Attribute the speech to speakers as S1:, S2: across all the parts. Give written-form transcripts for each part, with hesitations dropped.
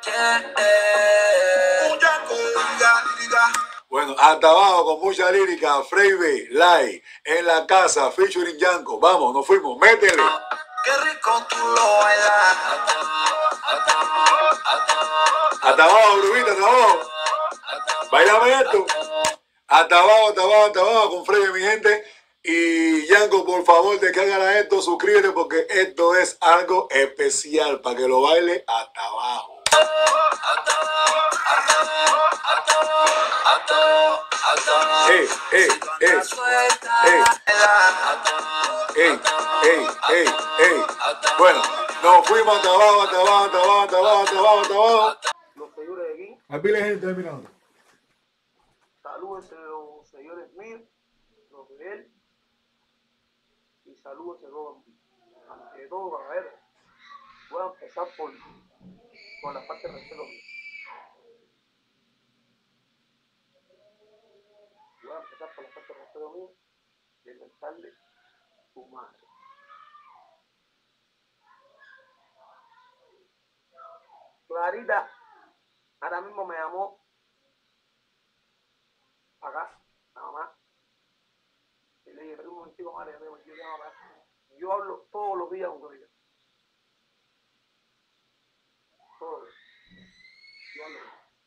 S1: Bueno, hasta abajo con mucha lírica, Freibe, Lai, en la casa, featuring Yanko. Vamos, nos fuimos, métele.
S2: Qué rico tú lo bailas.
S1: Hasta abajo, Brujita, hasta abajo. Bailame esto. Hasta abajo con Freibe, mi gente. Y Yanko, por favor, descárgala esto, suscríbete porque esto es algo especial para que lo baile hasta abajo. Bueno, nos fuimos hasta abajo.
S3: Los señores de aquí.
S1: Aquí la gente está mirando.
S3: Salúdense los señores míos, los de él. Y salúdense todos. Ante todo, a ver, voy a empezar por la parte de respeto mío. Voy a empezar por la parte de respeto mío de mentarle su madre. Clarita ahora mismo me llamó acá, la mamá. Y le dije, un momentico, madre, yo hablo todos los días con Clarita. Todos los días. Yo hablo.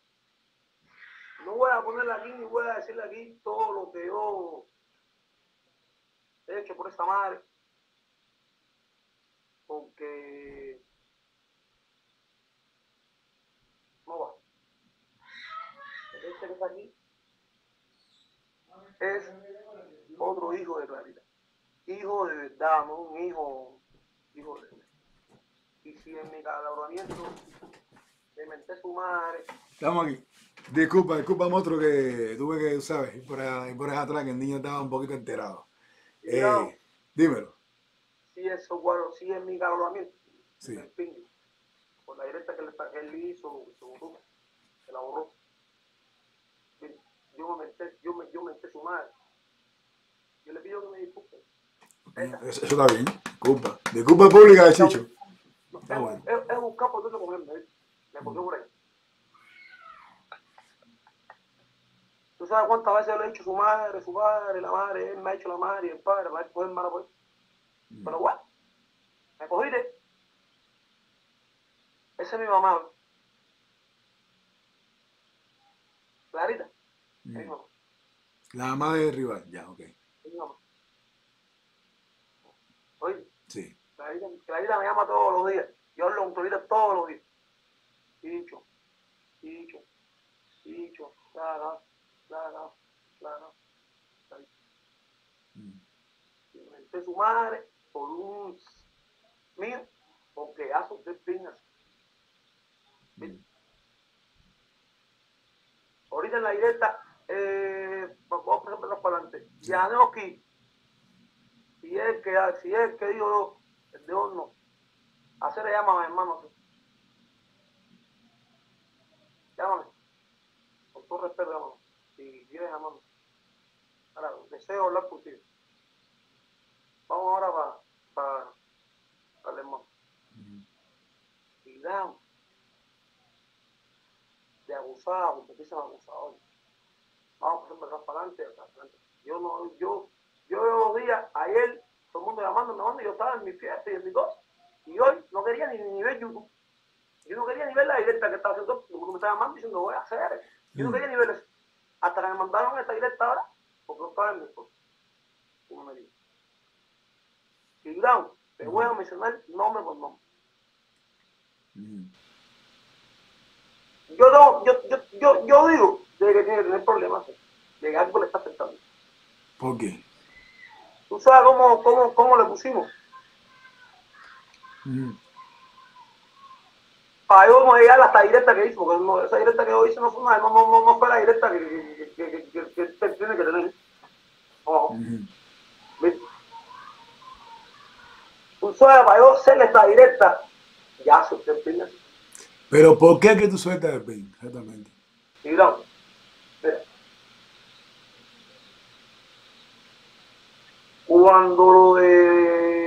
S3: No voy a ponerle aquí ni voy a decirle aquí todo lo que yo he hecho por esta madre. Porque no va. Este que está aquí es otro hijo de Clarita. Hijo de verdad, no un hijo de verdad. Y si en mi calabramiento le menté su madre.
S1: Estamos aquí. Disculpa, monstruo, que tuve que, ¿sabes? Ir por allá atrás, que el niño estaba un poquito enterado. Dímelo.
S3: Si eso, bueno, si en mi calabramiento.
S1: Sí.
S3: El pingue. Por la directa que él hizo, se la borró. Yo menté su madre. Yo le pido que me disculpe.
S1: Eso está bien. Disculpa pública de Chicho.
S3: Está bueno. Es buscar por dónde cogerme. Me cogió por ahí. ¿Tú sabes cuántas veces le he dicho su padre, la madre, él me ha hecho la madre y el padre, para coger mala pues? Pero bueno, me cogiste. Esa es mi mamá. Clarita. Es mi mamá.
S1: La mamá de rival, ya, ok.
S3: Es mi mamá. Oye.
S1: Sí.
S3: Clarita me llama todos los días. Yo hablo con Clarita todos los días. Dicho. Claro. Y me menté su madre por un mío, porque hace usted pinas. Ahorita en la directa, vamos a empezar para adelante. Yanoski, si es que digo yo, el de horno, hacerle llama a mi hermano. Llámame. Con todo respeto, llámame. Si quieres llamarme. Ahora, deseo hablar contigo. Vamos ahora para el hermano. Y dan de abusado, porque empiezan abusadores. Vamos a empezar para adelante. Yo los días, ayer, todo el mundo llamando, yo estaba en mi fiesta y en mi cosa. Y hoy no quería ni ver YouTube. Yo no quería ni ver la directa que estaba haciendo, porque me estaba llamando diciendo, voy a hacer. Yo no quería ni ver eso. Hasta que me mandaron esta directa ahora, porque no estaba en mi cosa. Como me dijo. Y Brown, te voy a mencionar nombre por nombre. Yo digo de que tiene que tener problemas, de que algo le está afectando.
S1: ¿Por qué?
S3: ¿Tú sabes cómo le pusimos? Para yo no llegar a esta directa que hizo, porque no, esa directa que yo hice no fue la directa que tiene que tener. Tú sabes, para yo hacerle esta directa, ya se usted entiende.
S1: Pero ¿por qué que tú sueltas el pin? Exactamente.
S3: Mira, cuando lo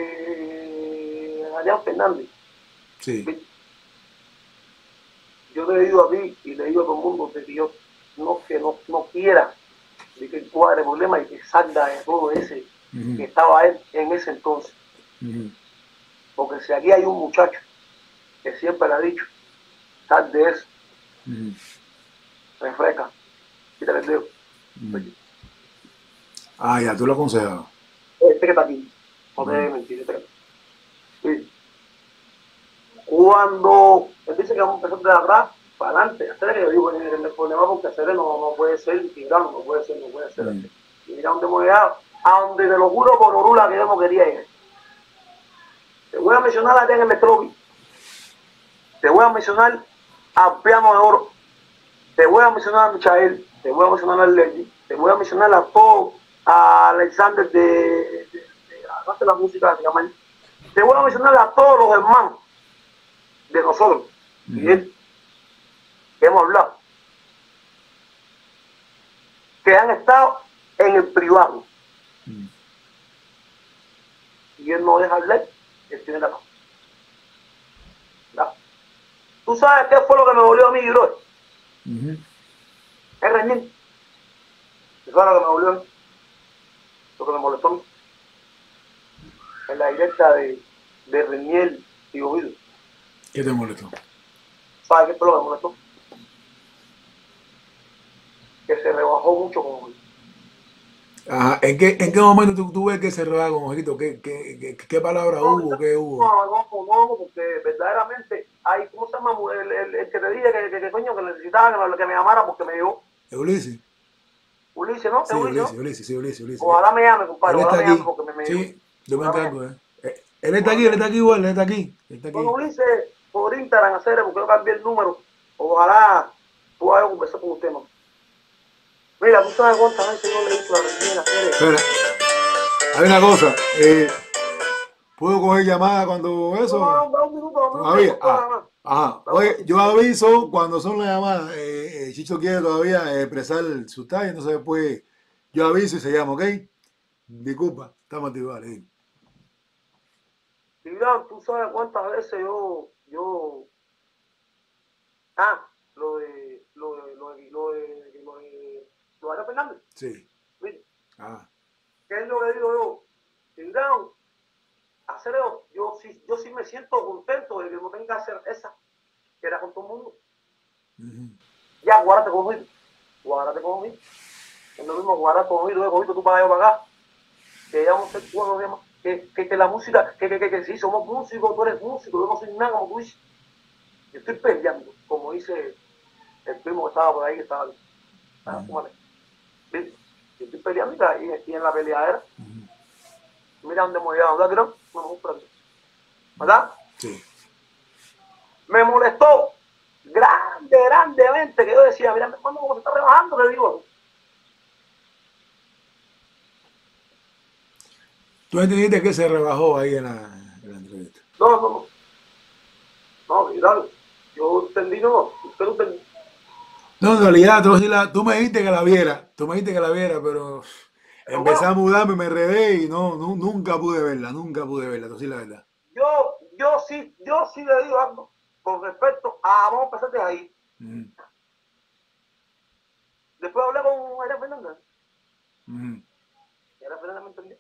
S3: de Adrián Fernández,
S1: sí.
S3: yo te te he ido a ti y le digo a todo el mundo de que yo no quiera de que cuadre el problema y que salga de todo ese que estaba él en ese entonces. Porque si aquí hay un muchacho que siempre le ha dicho, sal de eso, refresca, quítale el dedo.
S1: Ah, ya, tú lo aconsejabas.
S3: Este que está aquí, no te debe mentir, este que está aquí. Sí. Cuando él dice que vamos a empezar de atrás para adelante, hacer yo digo, el problema porque hacer no puede ser tirano, no puede ser. Y mira dónde hemos llegado, a donde te lo juro por Orula que yo no quería ir. Te voy a mencionar a en el Metrobi, te voy a mencionar a Piano de Oro, te voy a mencionar a Michael, te voy a mencionar a Leggy, te voy a mencionar a todo, a Alexander de la música, te voy a mencionar a todos los hermanos de nosotros y él que hemos hablado, que han estado en el privado y él no deja hablar, él tiene la mano. ¿Tú sabes qué fue lo que me dolió a mí, bro? Es Reñín. ¿Tú sabes lo que me dolió a mí? Lo que me molestó a mí. En la directa de Reñiel y Ovidio.
S1: ¿Qué te molestó?
S3: ¿Sabes qué fue lo que me molestó? Que se rebajó mucho con Ovidio.
S1: Ajá. ¿En qué momento tú ves que se rebaba con Ojito? ¿Qué palabra hubo? ¿Qué hubo?
S3: No, porque verdaderamente hay, ¿cómo se llama? El que te dije que coño, que necesitaba que me llamara porque me dio.
S1: Ulises.
S3: Ulises, ¿no?
S1: Sí, Ulises.
S3: Ojalá me llame, compadre.
S1: Él está
S3: Ojalá me llame
S1: aquí.
S3: porque me
S1: Sí, yo me
S3: ojalá
S1: encargo, Él está aquí igual, él está aquí.
S3: Bueno, Ulises, por Instagram, hacer porque yo cambié el número. Ojalá pueda conversar con usted, ¿no? Mira, tú sabes cuántas veces yo le he dicho a la Argentina hacer.
S1: Espera, hay una cosa. ¿Puedo coger llamada cuando eso?
S3: No, un minuto,
S1: Todavía. Ajá. Oye, yo aviso cuando son las llamadas. Chicho quiere todavía expresar su talla, entonces después yo aviso y se llama, ¿ok? Disculpa, estamos activados.
S3: Mira, tú sabes cuántas veces yo lo de Ana Fernández.
S1: Sí.
S3: Mira,
S1: Ah.
S3: ¿qué es lo que digo yo? Mira, hacer eso, yo sí me siento contento de que no tenga que hacer esa, que era con todo el mundo. Ya, guárdate conmigo. Es lo mismo guardar conmigo, tú para allá para acá. Que ya vamos a ser buenos, que la música, que sí, somos músicos, tú eres músico, yo no soy nada como tú dices. Yo estoy peleando, como dice el primo que estaba por ahí, que estaba ¿sí? Yo estoy peleando y en la peleadera. Mira dónde hemos llegado, ¿verdad, Creo? ¿Verdad?
S1: Sí.
S3: Me molestó grandemente que yo decía, mira, hermano, cómo se está rebajando, le digo.
S1: ¿Tú entendiste que se rebajó ahí en la entrevista?
S3: No, mira, yo entendí, usted no entendí.
S1: No, en realidad, tú me dijiste que la viera, pero empecé a mudarme, me enredé y nunca pude verla, tú sí la verdad.
S3: Yo sí le digo algo con respecto a, vamos a empezar de ahí. Después hablé con Ana Fernández. Ana Fernández me entendió.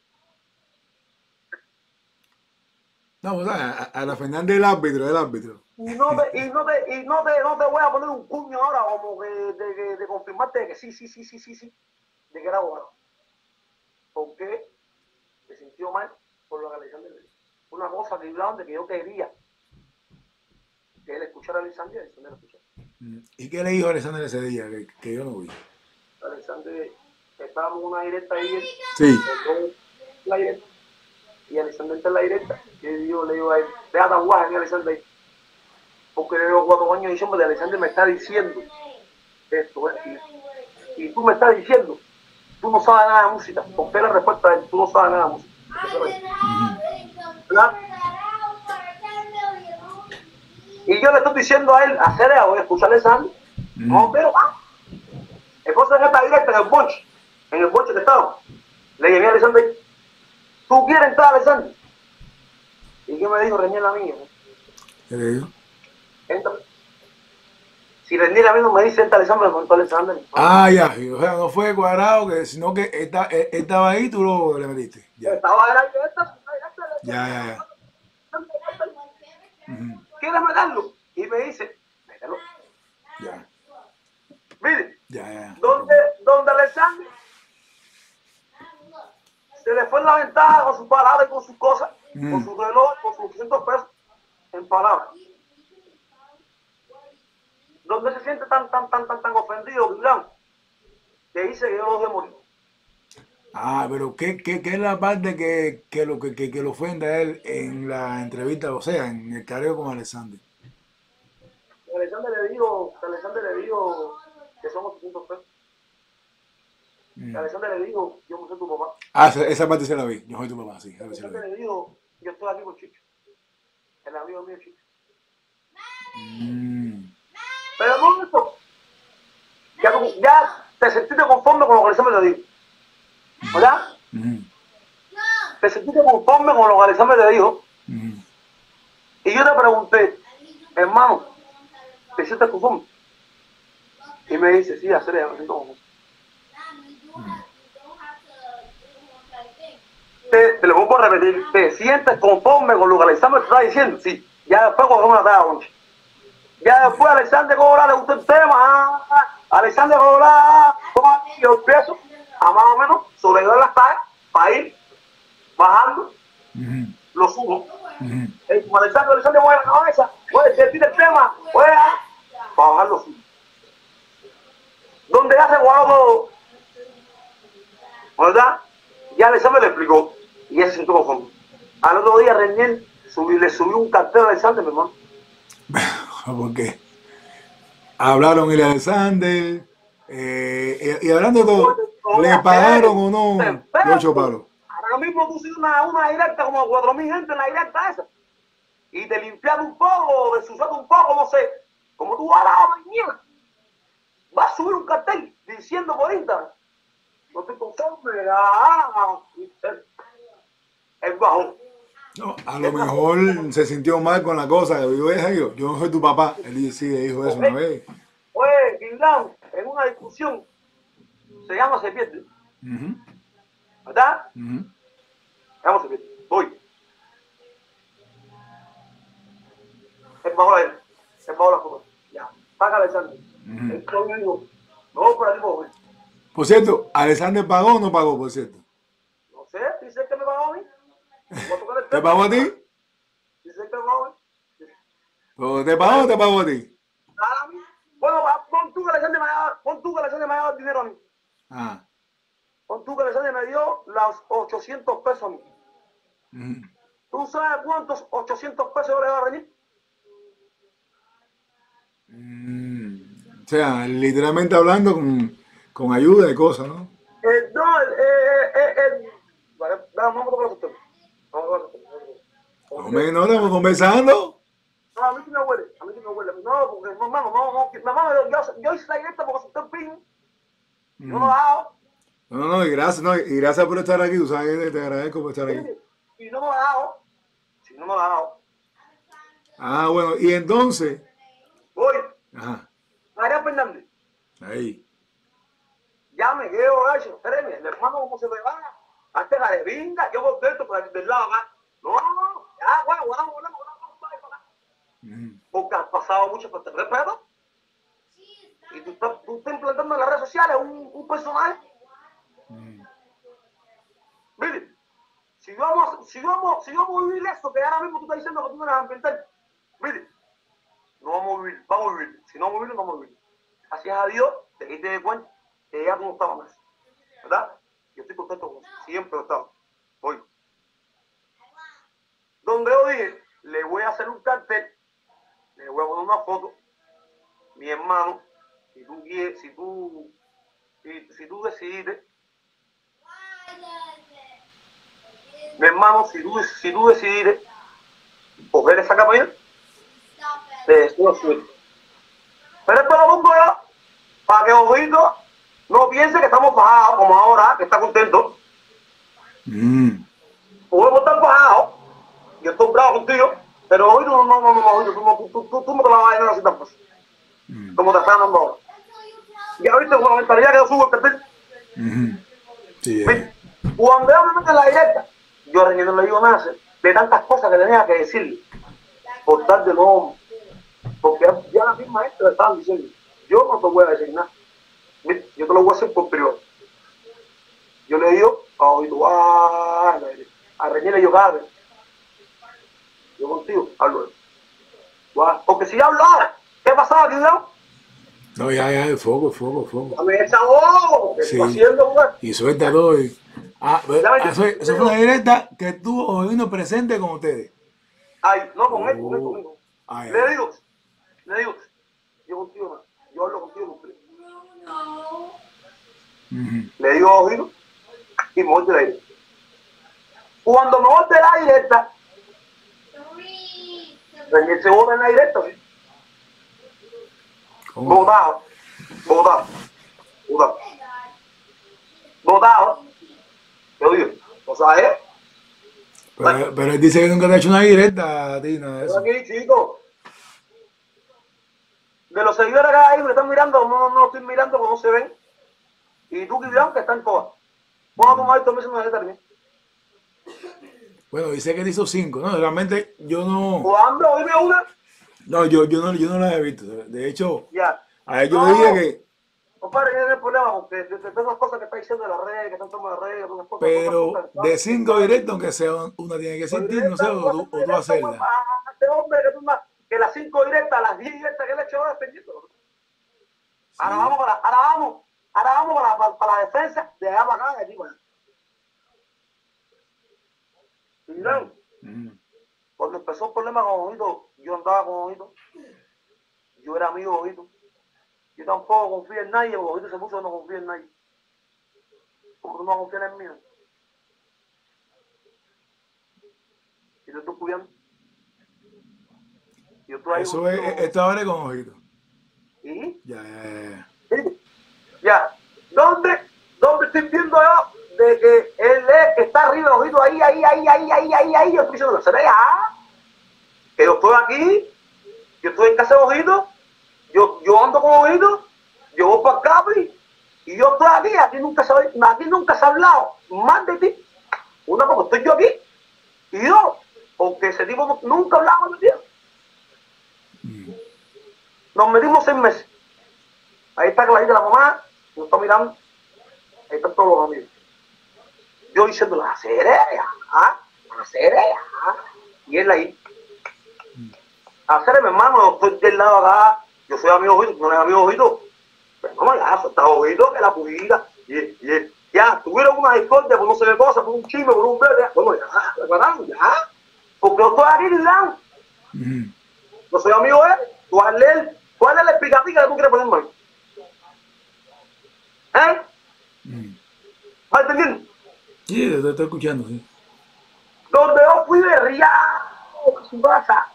S1: No, o sea, a la Fernández el árbitro.
S3: Y no te voy a poner un puño ahora como que de confirmarte que sí, de que era abogado. Porque me sintió mal por lo que Alexander le dijo. Una cosa que hablaban de que yo quería que él escuchara a Alexander y Alexander lo escuchara.
S1: ¿Y qué le dijo Alexander ese día que yo no vi?
S3: Alexander, estábamos en una directa ahí.
S1: Sí.
S3: La directa. Y Alexander está en la directa. Y yo le digo a él, deja tan guaja en Alexander ahí. Porque yo llevo 4 años diciendo que Alexander me está diciendo esto, y tú me estás diciendo, tú no sabes nada de música. Porque la respuesta de él, tú no sabes nada de música. ¿Verdad? Y yo le estoy diciendo a él, hacer eso, voy a escuchar a Alexander. No, pero va. Entonces en esta directa, en el bonche que estaba, le llegué a Alexander. ¿Tú quieres entrar, Alexander? ¿Y qué me dijo Reñiel a mí?
S1: ¿Qué le dijo?
S3: Entra. Y Renier a mí no me dice, entra Alexander, me montó Alexander.
S1: Ah, ya, o sea, no fue cuadrado, sino que él estaba ahí y tú le metiste. Ya,
S3: Estaba en la
S1: ya. Ujú,
S3: ¿quieres meterlo? Y me dice, mételo.
S1: ya,
S3: Mire,
S1: ya.
S3: donde Alexander se le fue en la ventana con sus palabras y con sus cosas, con su reloj, con sus 200 pesos en palabras. Donde se siente tan ofendido, Dylan, que dice que yo lo dejé morir.
S1: Ah, pero ¿qué es la parte que lo ofende a él en la entrevista, o sea, en el careo con Alexander?
S3: Alexander le dijo que somos 800 pesos. Alexander le dijo, yo no soy tu papá.
S1: Ah, esa parte se la vi. Yo soy tu papá, sí.
S3: Alexander le dijo, yo estoy aquí con Chicho. El amigo mío Chicho. Pero no eso. Ya te sentiste conforme con lo que Alexander le dijo. ¿Verdad? Te sentiste conforme con lo que Alexander le dijo. Y yo te pregunté, hermano, ¿te sientes conforme? Y me dice, sí, hacer ya me siento conforme. Te lo vuelvo a repetir, ¿te sientes conforme con lo que Alexander te está diciendo? Sí, ya después cogemos la tarea, Bonche. Ya después Alexander Cobra le gustó el tema, Alexander Cobra, yo empiezo a más o menos sobreviver las tareas para ir bajando los humos. Como Alexander mueve la cabeza, puede sentir el tema, puede para bajar los humos. Donde ya se guardó todo, ¿verdad? Ya Alexander le explicó y ese se sintió conforme. Al otro día Renier le subió un cartel a Alexander, mi hermano.
S1: ¿Por qué? Hablaron el Alexander, y hablando de todo, ¿le pagaron o no los 8 palos?
S3: Ahora mismo tú sigues una directa como 4.000 gente en la directa esa. Y te limpiaste un poco, desusaste un poco, no sé. Como tú vas a la mañana, vas a subir un cartel diciendo por Instagram, no estoy conforme, el bajón.
S1: No, a lo mejor se sintió mal con la cosa. Yo no soy tu papá. Él sí dijo eso una vez.
S3: Oye, Guindán, en una discusión, se llama se pierde. ¿Verdad? Se llama se pierde. Voy. El bajo él. El bajo la copa. Ya. Paga Alexander. El club dijo, no, por aquí voy.
S1: Por cierto, ¿Alexander pagó o no pagó, por cierto?
S3: No sé, dice que me pagó a mí.
S1: ¿Te pagó a ti?
S3: Dice que me pagó a mí.
S1: ¿Pero te pagó o te pagó a ti?
S3: A mí. Bueno, pon tú que Alexander me ha dado el dinero a mí. Pon tú que Alexander me dio los 800 pesos a mí. ¿Tú sabes cuántos 800 pesos yo le voy a reñir?
S1: O sea, literalmente hablando con ayuda y cosas, ¿no?
S3: Vamos a tocar los temas.
S1: No estamos conversando.
S3: No, a mí sí me huele. No, porque hermano, yo hice la directa porque usted pin. Yo no la hago.
S1: No, y gracias por estar aquí. Tú sabes que te agradezco por estar aquí.
S3: Y no me la hago.
S1: Ah, bueno, y entonces.
S3: Voy.
S1: Ajá.
S3: María Fernández.
S1: Ahí.
S3: Ya me quedo borracho. Espérame, el hermano, ¿cómo se me va? Hazte la de vinga, yo contento por del lado acá. No, ya, bueno, porque has pasado mucho por tener respeto. Y tú estás implantando en las redes sociales un personaje. Mire, si vamos a vivir esto que ahora mismo tú estás diciendo que tú no eres ambiental, mire, no vamos a vivir. Si no vamos a vivir, no vamos a vivir. Gracias a Dios, te diste de cuenta que ya tú no estabas más. ¿Verdad? Yo estoy contento con eso. Siempre he estado. Hoy. Donde yo dije, le voy a hacer un cartel, le voy a poner una foto, mi hermano, si tú decidiste, mi hermano, si tú decidiste coger esa campaña, te deseo suerte. Pero esto lo pongo yo para que Ojito no piense que estamos bajados como ahora, que está contento. Podemos estar bajados. Yo estoy bravo contigo, pero Ojito no, tú no te la vas a llenar así tan fácil. como te están dando ahora. Ya viste con la mentalidad que yo subo el perfil.
S1: Sí,
S3: ¿Viste? Cuando yo me meto en la directa, yo a René no le digo nada de tantas cosas que tenía que decirle. Por tal de no, porque ya la misma gente le estaban diciendo, yo no te voy a decir nada. ¿Viste? Yo te lo voy a hacer por privado. Yo le digo, a René le digo, cada vez. Yo contigo, hablo. Porque si yo hablo ahora, ¿qué pasaba aquí, no?
S1: no, ya, el foco.
S3: Dame esa voz, que
S1: Sí.
S3: estoy haciendo, güey.
S1: Y suelta todo. Eso fue una directa que estuvo Jovino presente con ustedes.
S3: Ay, no, con él, conmigo.
S1: Ay,
S3: Le digo, yo contigo, no. Yo hablo contigo, Le digo a Ojino y me voy de la directa. Cuando me voy de la directa, René se vota en la directa, ¿sí? Votado. Yo digo, ¿no sabes?
S1: Pero él dice que nunca te ha hecho una directa a ti, nada de eso.
S3: Aquí, chicos. De los seguidores que hay, me están mirando, no estoy mirando porque no se ven. Y tú, Kibran, que están todas. ¿Cuándo tú me has visto una directa también?
S1: Bueno, dice que él hizo 5, ¿no? Realmente yo no.
S3: ¿Cuándo? Dime una.
S1: No, yo no la he visto. De hecho,
S3: Ya.
S1: a él yo le dije que.
S3: Compadre, no hay problema, porque de todas las cosas que está diciendo en las redes, que están tomando las redes, unas cosas,
S1: Pero de 5 directos, aunque sea una tiene que existir, no sé, o tú hacerla.
S3: Este hombre que las 5 directas, las 10 directas que le he hecho ahora, pendiendo. Ahora vamos para la defensa de allá para acá, de aquí para allá. Miren, cuando empezó el problema con Ojito, yo andaba con Ojito, yo era amigo de Ojito. Yo tampoco confío en nadie, porque Ojito se puso que no confía en nadie. Como tú no confías en mí. Y te estoy cuidando. Yo estoy ahí.
S1: Eso es, esto ahora con Ojito.
S3: ¿Y?
S1: Ya.
S3: Ya. ¿Dónde estoy viendo yo de que él es que está arriba, Ojito, ahí? Yo estoy diciendo, ¿será ya? Que yo estoy aquí, yo estoy en casa de Ojito, yo ando con Ojito, yo voy para el Capri, y yo estoy aquí nunca se ha hablado más de ti. Una, porque estoy yo aquí, y dos, porque ese tipo nunca hablaba con el tío. Nos metimos 6 meses. Ahí está clarita la mamá, nos está mirando, ahí están todos los amigos. Yo diciendo, la seria, y él ahí. Hacer mi hermano, yo estoy del lado acá, yo soy amigo Ojito, no eres amigo Ojito. Pero no, ya, está Ojito, que la pujita, y ya, tuvieron una discordia por no sé qué cosa, por un chisme, por un verde, bueno, ya, preparamos, ya. Porque yo estoy aquí, Lilán. Yo soy amigo de él, tú vas a leer, ¿cuál es la explicativa que tú quieres ponerme ahí? ¿Vas entendiendo?
S1: Sí, te estoy escuchando, sí.
S3: Donde yo fui de Río a su casa.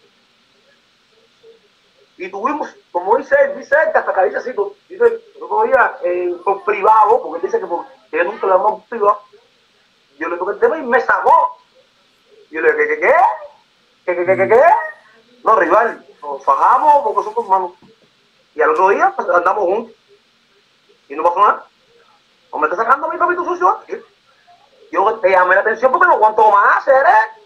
S3: Y tuvimos, como dice él, hasta que dice así, dice, yo todavía por privado, porque él dice que él nunca le habló por privado. Yo le toqué el tema y me sacó. Yo le dije, ¿qué? No, rival, nos fajamos porque somos hermanos. Y al otro día pues, andamos juntos. Y no pasó nada. No me está sacando mi papito sucio. Yo te llamé la atención porque no aguanto más hacer,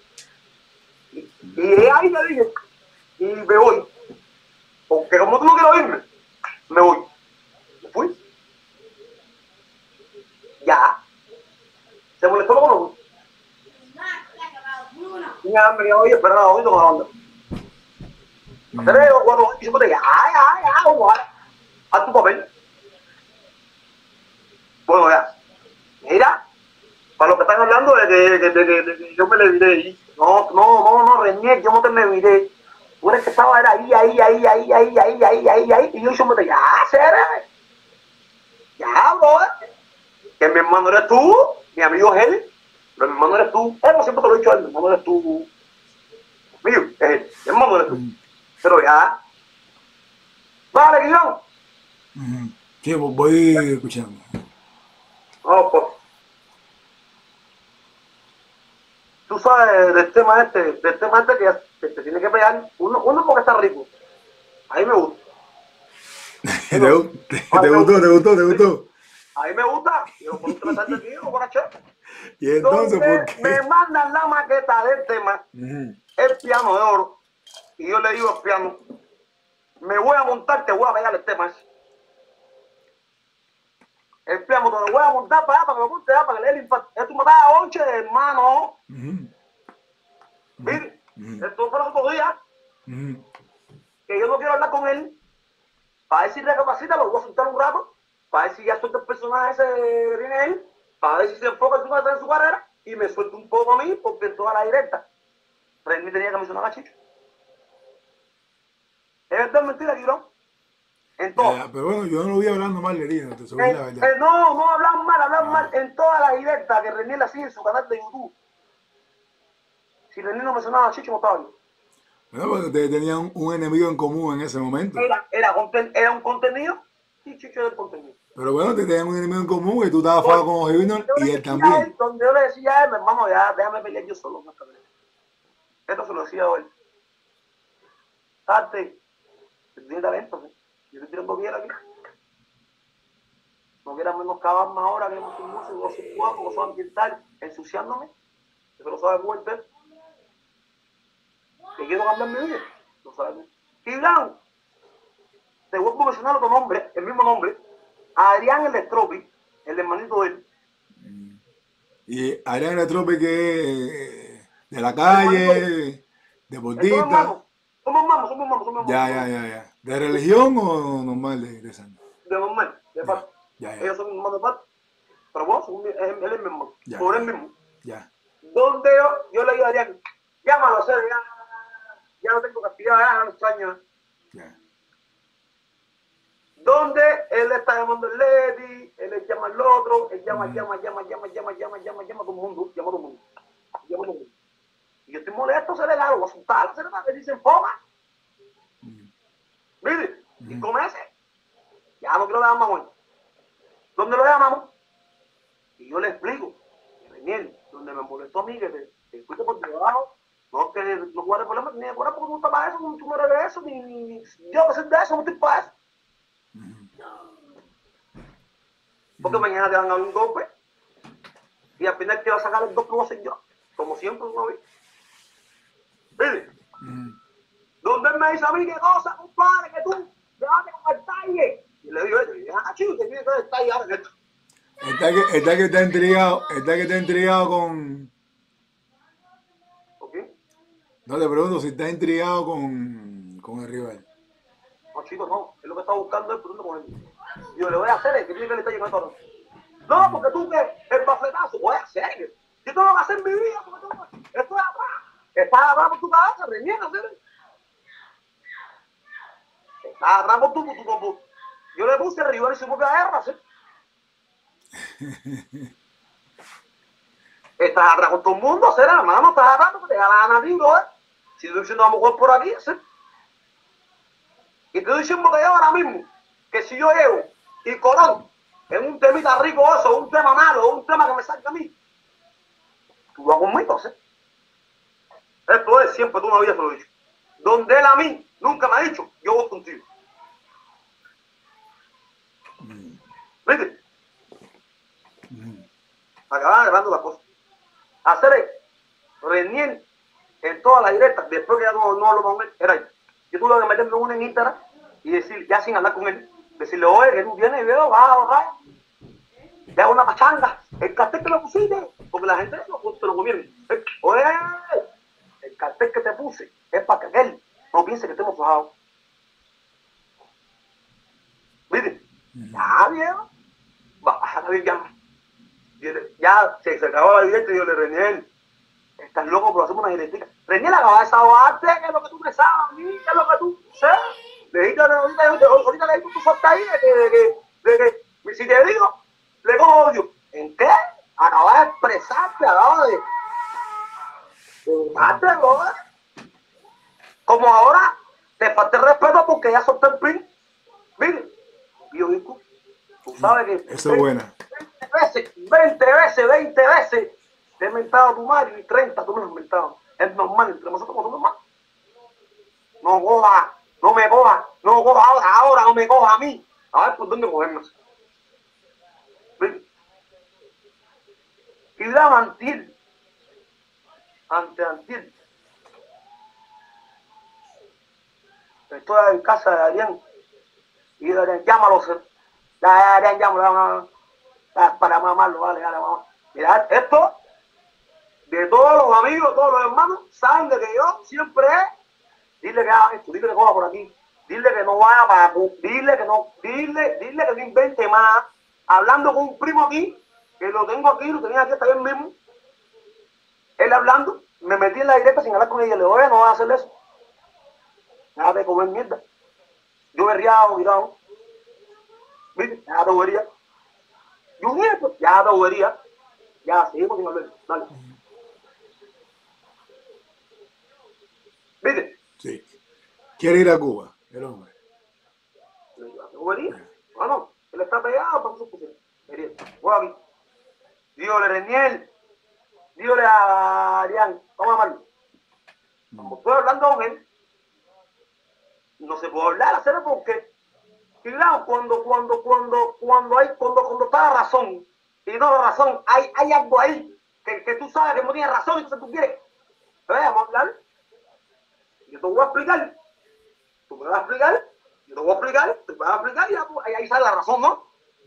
S3: Y ahí me dije, y me voy. Porque como tú no quieres oírme, me voy. Me fui. Ya. Se molestó como no. Ya me quedó ahí esperando a oír con la onda. Hacer 4 años y se puede, ya, haz tu papel. Bueno, ya. Mira, para lo que están hablando de que yo me le viré. No, René, yo no te me viré. Tú eres que estaba ahí, y yo hice un ya, seré. Ya, bro. Que mi hermano eres tú, mi amigo es él, pero mi hermano eres tú. No siempre te lo he dicho a él, mi hermano eres tú. Mío, es él, mi hermano eres tú. Pero ya. Vale, Guillón.
S1: Sí, voy escuchando.
S3: No, pues. Tú sabes del tema este que te tiene que pegar. Uno porque está rico. A mí me gusta.
S1: ¿Te gustó, te gustó, te gustó?
S3: A mí me gusta. Yo por un de tío, borracho.
S1: Y entonces, ¿por
S3: Donde
S1: qué?
S3: me mandan la maqueta del tema, el piano de oro, y yo le digo al piano, me voy a montar, te voy a pegar el tema ese. El piano, te lo voy a montar para allá, para que lo monte allá, para que le dé el impacto. Esto me da 8, hermano. Mire, esto fue los otros días, que yo no quiero hablar con él, para ver si recapacita, lo voy a soltar un rato, para ver si ya suelta el personaje ese que tiene él, para ver si se enfoca en su carrera, y me suelta un poco a mí, porque en toda la directa, Renny tenía que mencionar a Chicho. ¿Es verdad mentira, Quirón? En todo.
S1: Pero bueno, yo no lo vi hablando mal de ti, no te soy la verdad.
S3: No, hablan mal. En todas las directas que Renny le hacía en su canal de YouTube. Si Renny no mencionaba a Chicho, no estaba bien.
S1: Bueno, porque ustedes tenían un enemigo en común en ese momento.
S3: Era un contenido y Chicho era el contenido.
S1: Pero bueno, te tenían un enemigo en común y tú estabas fajado con Ojibino y él también.
S3: Donde yo le decía a él, hermano, ya déjame pelear yo solo. Esto se lo decía a él. Salte, tiene talento, ¿sí? Yo estoy tirando bien aquí. No quieras menoscabar más ahora que hemos sido músicos, no soy guapo, no soy ambiental, ensuciándome. Eso lo sabe fuerte. Que quiero cambiar mi vida. Lo sabes tú. Gibran, te vuelvo a mencionar otro nombre, el mismo nombre. Adrián Electropi, el hermanito de él.
S1: Y Adrián Electropi, que de la calle, deportista.
S3: Somos hermanos.
S1: Ya. ¿De religión o normal de sangre?
S3: De normal, de parte.
S1: Ya.
S3: Ellos son hermanos de parte. Pero bueno, él es mi hermano. Por él mismo.
S1: Ya.
S3: Donde yo le digo a Adrián, llámalo a hacer, ya no tengo castigo, ya no me extraño.
S1: Ya.
S3: Donde él está llamando el Lady, él le llama al otro, él llama a todo el mundo, Y yo estoy molesto, se le da, lo voy a asustar, se le da, le dicen, ¡foma! Mire, y con ese, ya no quiero dar más bueno. ¿Dónde lo llamamos? Y yo le explico, Daniel, donde me molestó a mí, que te fuiste por debajo, no que no guarde problemas, ni de porque tú no estás para eso, tú no eres de eso, ni yo que soy de eso, no estoy para eso. Porque mañana te van a dar un golpe y al final te va a sacar el golpe, lo voy a hacer yo, como siempre uno ve. Mire, donde él me dice a mí, ¿qué cosa, compadre? Que tú, llévate con el talle. Y le digo, chico, te tiene que dar el talle ahora en esto.
S1: Está que está intrigado con...
S3: ¿Por qué?
S1: No, te pregunto si está intrigado con el rival.
S3: No, chico, no. Es lo que está buscando el producto con él. Yo le voy a hacer el que tiene que le está llegando a todo. No, porque tú que el bafletazo, voy a hacer. Yo tengo que hacer mi vida, porque estoy atrás. Estás atrás por tu cabeza, reñiendo, ¿sí? Estás atrás por tu. Yo le puse el rival y su propia guerra, ¿sí? Estás atrás con todo el mundo, será, hermano, estás atrás porque te da la gana a ti, ¿no? Si estoy diciendo a lo mejor por aquí, ¿sí? Y te estoy diciendo que yo ahora mismo, que si yo llego y Corón en un temita rico eso, un tema malo, un tema que me salga a mí, tú vas conmigo, ¿sí? Esto es siempre, tú no habías lo dicho. Donde él a mí nunca me ha dicho, yo voy contigo. ¿Viste? Acababan agarrando las cosas. Hacer Reniel en todas las directas, después que ya no lo con él, era yo tuve que meterme uno en Instagram y decir, ya sin hablar con él, decirle, oye, que tú tienes video, vas a ahorrar, te hago una pachanga, el cartel que me pusiste, porque la gente te lo conviene. Oye, el cartel que te puse es para que aquel no piense que estemos fajados. ¿Viste? Ya, viejo, va a salir ya. Ya se acabó la directa y yo le Reniel, estás loco por hacer una directiva. Reniel, acaba de desahogarte, que es lo que tú me sabes a mí, que es lo que tú sabes. Ahorita le digo tu falta ahí de que si te digo, le cojo odio. ¿En qué? Acaba de expresarte, acaba de brother. Como ahora te falta el respeto porque ya solté el pin. Mire, Biodico, tú sabes que
S1: eso es buena.
S3: 20 veces te he mentado a tu madre y 30 tú me lo has mentado. Es normal, entre nosotros somos hermanos. No me coja ahora no me coja a mí. A ver por dónde cogernos. ¿Viste? Y la mantil. Antier. Estoy en casa de Adrián. Y Adrián, llámalo. Ya, Adrián, llámalo. Para mamarlo, vale, mamá. Mira, esto, de todos los amigos, todos los hermanos, saben de que yo siempre dile que haga esto, dile que coja por aquí, dile que no vaya para dile que no invente más. Hablando con un primo aquí, que lo tengo aquí, lo tenía aquí hasta ayer mismo. Él hablando, me metí en la directa sin hablar con ella. Le digo, oye, no vas a hacer eso. Déjate de comer mierda. Yo berriado, mirado. ¿Viste? Déjate de bobería. Yo nieto, ya te bobería. Ya, seguimos sin hablar. Dale. ¿Viste?
S1: Sí. Quiere ir a Cuba, el hombre.
S3: ¿Bobería? Ah, no. Él está pegado para que se pusiera. Voy aquí. Dígale, Reniel. Dígale a Arián. Vamos a llamarlo. Como estoy hablando con él, no se puede hablar, hacer porque, y claro, cuando está la razón, y no la razón, hay algo ahí que tú sabes que no tienes razón, entonces tú quieres. Vamos a hablar. Yo te voy a explicar. Tú me vas a explicar. Yo te voy a explicar. Te vas a explicar y ya tú, ahí sale la razón, ¿no?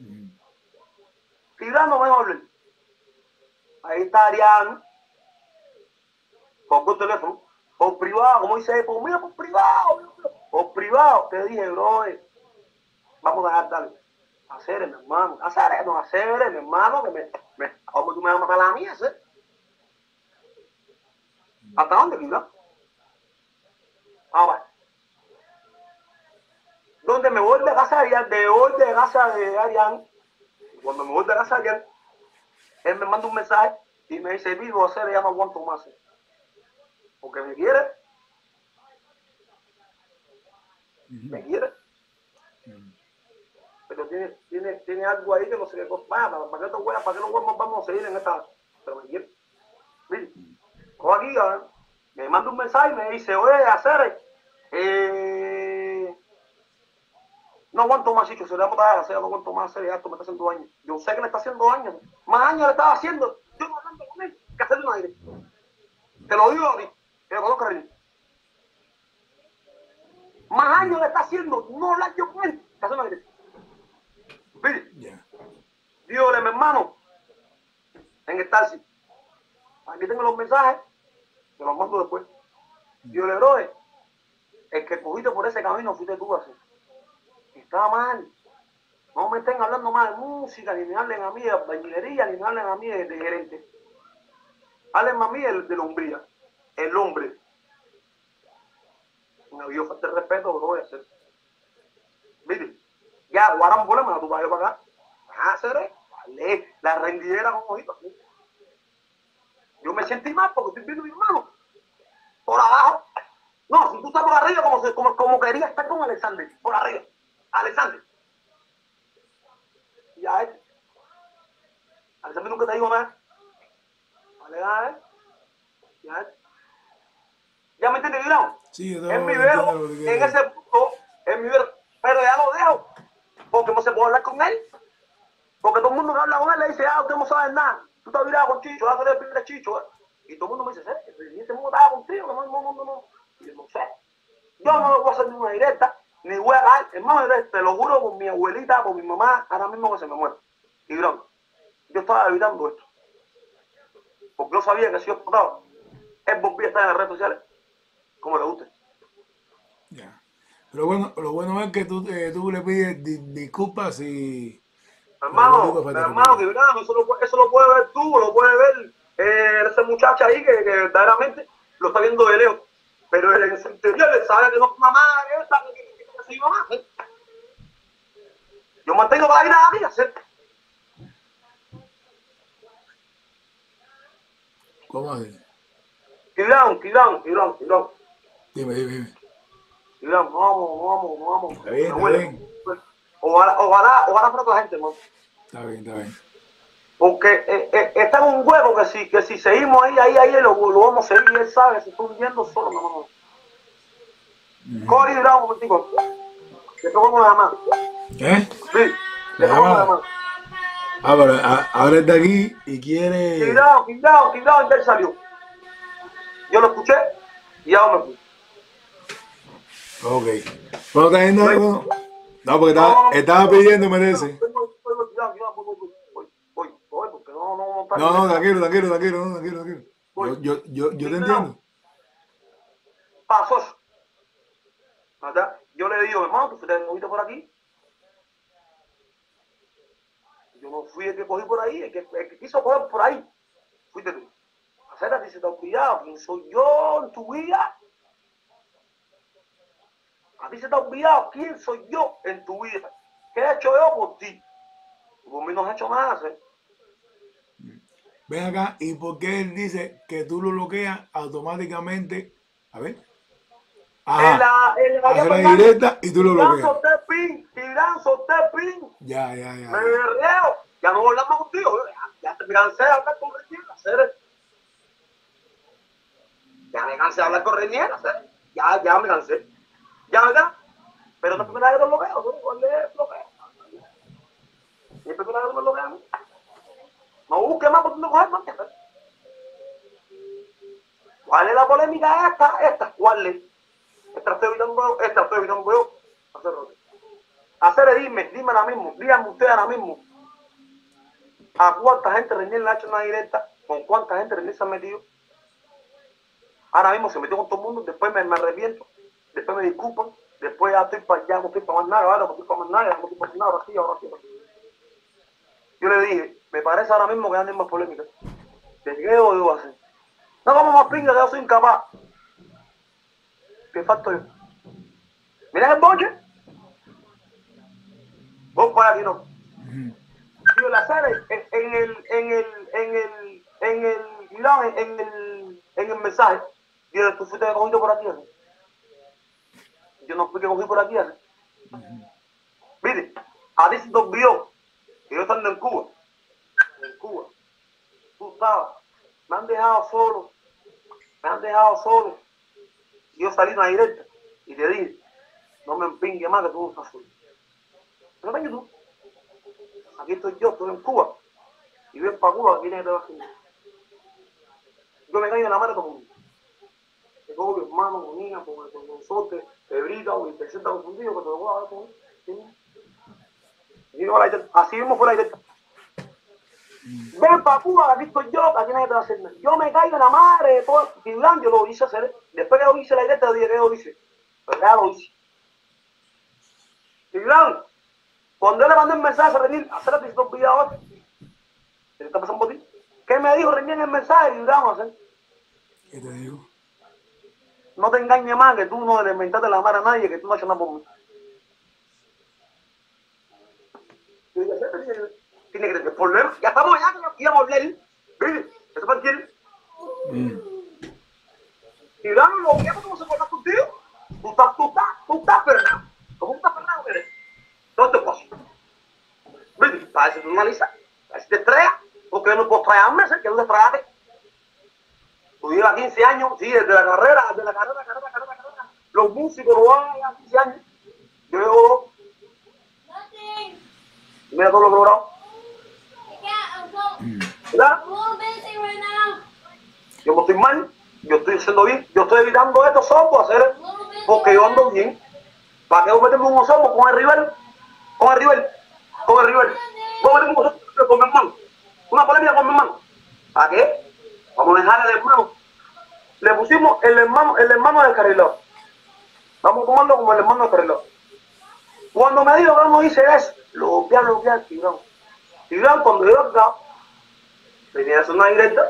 S3: Y claro, no me va a hablar. Ahí está Arián. Con tu teléfono. Por privado, como dice, pues mira, por privado. Por privado, te dije, bro, vamos a dejar darle. Hacer, mi hermano. Hacer, mi hermano, que ¿cómo tú me vas a matar a la mía, ¿sí? ¿Hasta dónde, Kibra? Ahora, donde me voy de casa de Arián, cuando me voy de casa de Arián, él me manda un mensaje y me dice, vivo, hacer, ya no aguanto más. Porque me quiere. Me quiere. Pero tiene algo ahí que no sé qué cosa. ¿Para qué te voy para qué los huevos vamos a seguir en esta? Pero me quiere. Mire, cojo aquí, me manda un mensaje y me dice, oye, hacer, no aguanto más, chico, se le va a matar a hacer, no aguanto más, hacer, esto me está haciendo daño. Yo sé que le está haciendo daño. Más años le estaba haciendo. Yo no hablando con él, que hacerle un aire. Te lo digo a ti, que lo conozco a él. Más años le está haciendo, no hablar yo con él, que hacerle un aire. Mire, dígale, mi hermano, en el taxi. Aquí tengo los mensajes, te los mando después. Dígale, brother, el que cogiste por ese camino fuiste tú así. Está mal. No me estén hablando más de música, ni me hablen a mí de bañilería, ni me hablen a mí de gerente. Háblenme a mí de hombría. El hombre. Me dio falta de respeto, lo voy a hacer. Mire, ya, guarambola, me la tuve para acá. Hacer, vale, la rendidera con ojitos. Yo me sentí mal porque estoy viendo a mi hermano por abajo. No, si tú estás por arriba, como quería estar con Alexander, por arriba. Alexander. Ya es. Alexander nunca te digo nada. Vale, ya es. ¿Ya me entiendes, Guillermo?
S1: Sí,
S3: en mi vero, en ese punto, en mi vero, pero ya lo dejo, porque no se puede hablar con él. Porque todo el mundo que habla con él le dice, usted no sabe nada. Tú estás virado con Chicho, vas a hacer el primer Chicho. Y todo el mundo me dice, ¿y este mundo estaba contigo? No. Y yo no sé. Yo no le voy a hacer ninguna directa, ni voy a caer. Hermano, te lo juro por mi abuelita, por mi mamá, ahora mismo que se me muere. Y yo estaba evitando esto. Porque yo sabía que si yo explotaba, él volvía a estar en las redes sociales como le guste.
S1: Ya. Pero bueno, lo bueno es que tú le pides disculpas y...
S3: Hermano, que eso lo puede ver tú, lo puede ver ese muchacho ahí que verdaderamente lo está viendo de lejos. Pero en el interior él sabe que no es mamá, que es mi mamá. Yo mantengo para ir a la vida, ¿cierto?
S1: ¿Cómo así?
S3: Kibran.
S1: Dime.
S3: Kibran, no vamos.
S1: Está bien.
S3: Ojalá fuera otra gente, hermano.
S1: Está bien.
S3: Porque está en un huevo que si seguimos ahí lo vamos a seguir. Él sabe, se está hundiendo solo, no. Cory, un momentico. Después vamos a llamar.
S1: ¿Eh?
S3: Sí,
S1: La
S3: le tomamos la
S1: llamada.
S3: mano.
S1: Ah, pero ahora está aquí y quiere.
S3: Quindao, y él salió. Yo lo escuché y ya me fui.
S1: Ok. Bueno, está bien,
S3: Ven.
S1: bueno. No, porque
S3: No,
S1: estaba pidiendo merece.
S3: voy, porque no está
S1: No,
S3: ni
S1: no,
S3: nada.
S1: tranquilo.
S3: Voy.
S1: Yo te
S3: Quindao,
S1: entiendo.
S3: pasó eso, ¿verdad? Yo le digo, hermano, tú fuiste cogiste por aquí. Yo no fui el que cogí por ahí, el que quiso coger por ahí. Fuiste tú. Acércate y se te ha olvidado quién soy yo en tu vida. A ti se te ha olvidado quién soy yo en tu vida. ¿Qué he hecho yo por ti? Por mí no has hecho nada, ¿sí?
S1: Ven acá, ¿y por qué él dice que tú lo bloqueas automáticamente? A ver. Ajá.
S3: En la
S1: Hace la
S3: pantalla.
S1: directa y tú lo bloqueas.
S3: Tirán, solté pin.
S1: Ya.
S3: Me berreo. Ya no hablamos contigo. Ya te cansé de hablar con Reniera, hacer. Ya me cansé de hablar con Reniera, hacer. Ya me cansé. Ya, ¿verdad? Pero no es primera vez que lo bloqueo. ¿Cuál es el bloqueo? Y es primera vez que me bloquean. No busques más por donde coger, no. ¿Cuál es la polémica esta? ¿Cuál es? Esta estoy evitando yo. Hacer, dime ahora mismo, díganme ustedes ahora mismo, a cuánta gente Renier le ha hecho una directa, con cuánta gente Renier se ha metido. Ahora mismo se metió con todo el mundo, después me arrepiento, después me disculpan, después ya estoy para allá, no estoy para más nada, ahora no estoy para más nada, no estoy para más nada, ahora sí. Yo le dije, me parece ahora mismo que ya no hay más polémica. ¿De qué debo hacer? No vamos más pinga, que yo soy incapaz. ¿Qué falto yo? Mira el bonche. Vos para aquí no. Yo la sale en el mensaje. Yo, tú fuiste cogido por aquí, ¿sí? Yo no fui que cogí por aquí, ¿sí? Mire, a ti se te olvidó que yo estando en Cuba, tú estabas, me han dejado solo, y yo salí una directa y te dije, no me empingue más que tú no estás solo. Pero ven tú, aquí estoy yo, estoy en Cuba, y ven para Cuba, aquí viene que te va a hacer. Yo me caigo en la mano de todo el mundo. Te cojo mi hermano, con niña, con el consorte, te brita o te sienta confundido, que te lo voy a dar con él. Así mismo fue la directa. Ven para Cuba, aquí estoy yo, aquí nadie te va a hacer nada. Yo me caigo en la madre de todo. Yo lo hice hacer. Después que lo hice la directa, dije que lo hice. Pero ya lo hice. Tigran, cuando yo le mandé un mensaje a Renil, acérate si te olvidas ahora. ¿Qué está pasando por ti? ¿Qué me dijo Renil en el mensaje? Tigran, hacer.
S1: ¿Qué te digo?
S3: No te engañes más, que tú no le inventaste la madre a nadie, que tú no has hecho nada por mí. Tiene que tener problemas. Ya estamos allá, que nos íbamos a hablar. ¿Viste? ¿Eso para quién? Y claro, lo que ¿cómo se porta contigo? Tú estás Fernando. ¿Cómo estás Fernando? No te paso. ¿Viste? Para eso tú analizas. Para eso te estrellas. Porque no puedo traerme, que tú te traes. Tú llevas 15 años, sí, desde la carrera. Los músicos lo van a 15 años. Yo llevo 2. Mira todo lo logrado. ¿Verdad? Yo no estoy mal, yo estoy haciendo bien, yo estoy evitando estos sombos hacer porque yo ando bien. ¿Para qué voy a meterme unos sombos con el River? Voy a meterme unos sombos con mi hermano. Una polémica con mi hermano. ¿Para qué? Vamos a dejar el hermano. Le pusimos el hermano del carrilero. Vamos a tomarlo como el hermano del carrilero. Cuando me dijo que no hice eso, lo bloqueé, Tigran, cuando yo acá, venía a hacer una directa.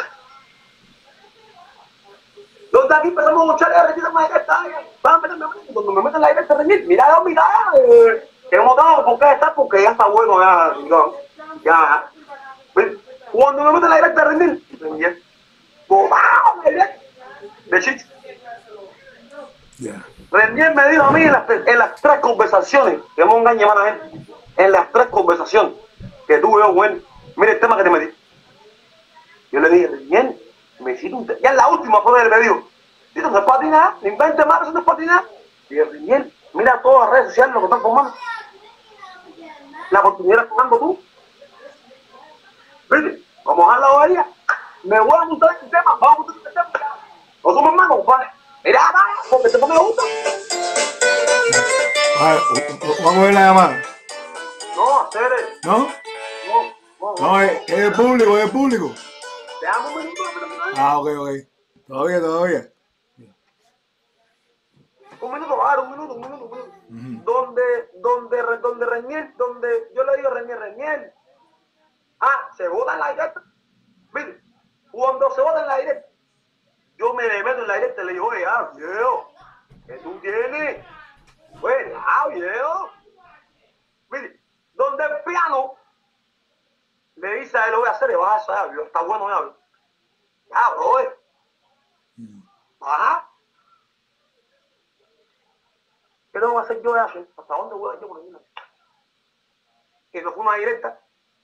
S3: Los de aquí empezamos a luchar y a retirar una directa. Cuando me meten la directa, mira, que hemos dado, ¿por qué está? Porque ya está bueno, ya. Cuando me meten la directa, Renier, bobado, de chicho. Renier me dijo a mí en las 3 conversaciones, que hemos engañado a la gente, en las 3 conversaciones que tuve yo, bueno, mire el tema que te metí. Yo le dije, Renier, me hiciste un tema. Ya en la última fue él me dijo, Tito, no es para ti nada, no inventes más, eso no es para ti nada. Y dije, Renier, mira todas las redes sociales lo que están formando. la oportunidad la estás dando tú. ¿Viste? Vamos a la ella. Me voy a montar este tema, vamos a montar este tema. No somos hermanos, compadre. Mira, porque este no me gusta.
S1: Vamos a ver la llamada.
S3: No, hacer.
S1: ¿No? No, es el público, es el público.
S3: Te amo un minuto.
S1: Ah, ok. Todavía.
S3: Un minuto, claro, un minuto. Donde Reñel, donde yo le digo Reñel. Se vota en la directa. Mire, cuando se vota en la directa, yo me meto en la directa y le digo, oye, viejo, ¿qué tú tienes? Oye, viejo. Mire, donde el piano le dice a él, lo voy a hacer, y vas a hacer, está bueno, ya, bro. ¿Qué tengo que hacer yo de hacer? ¿Hasta dónde voy a yo por ahí? Que no fue una directa.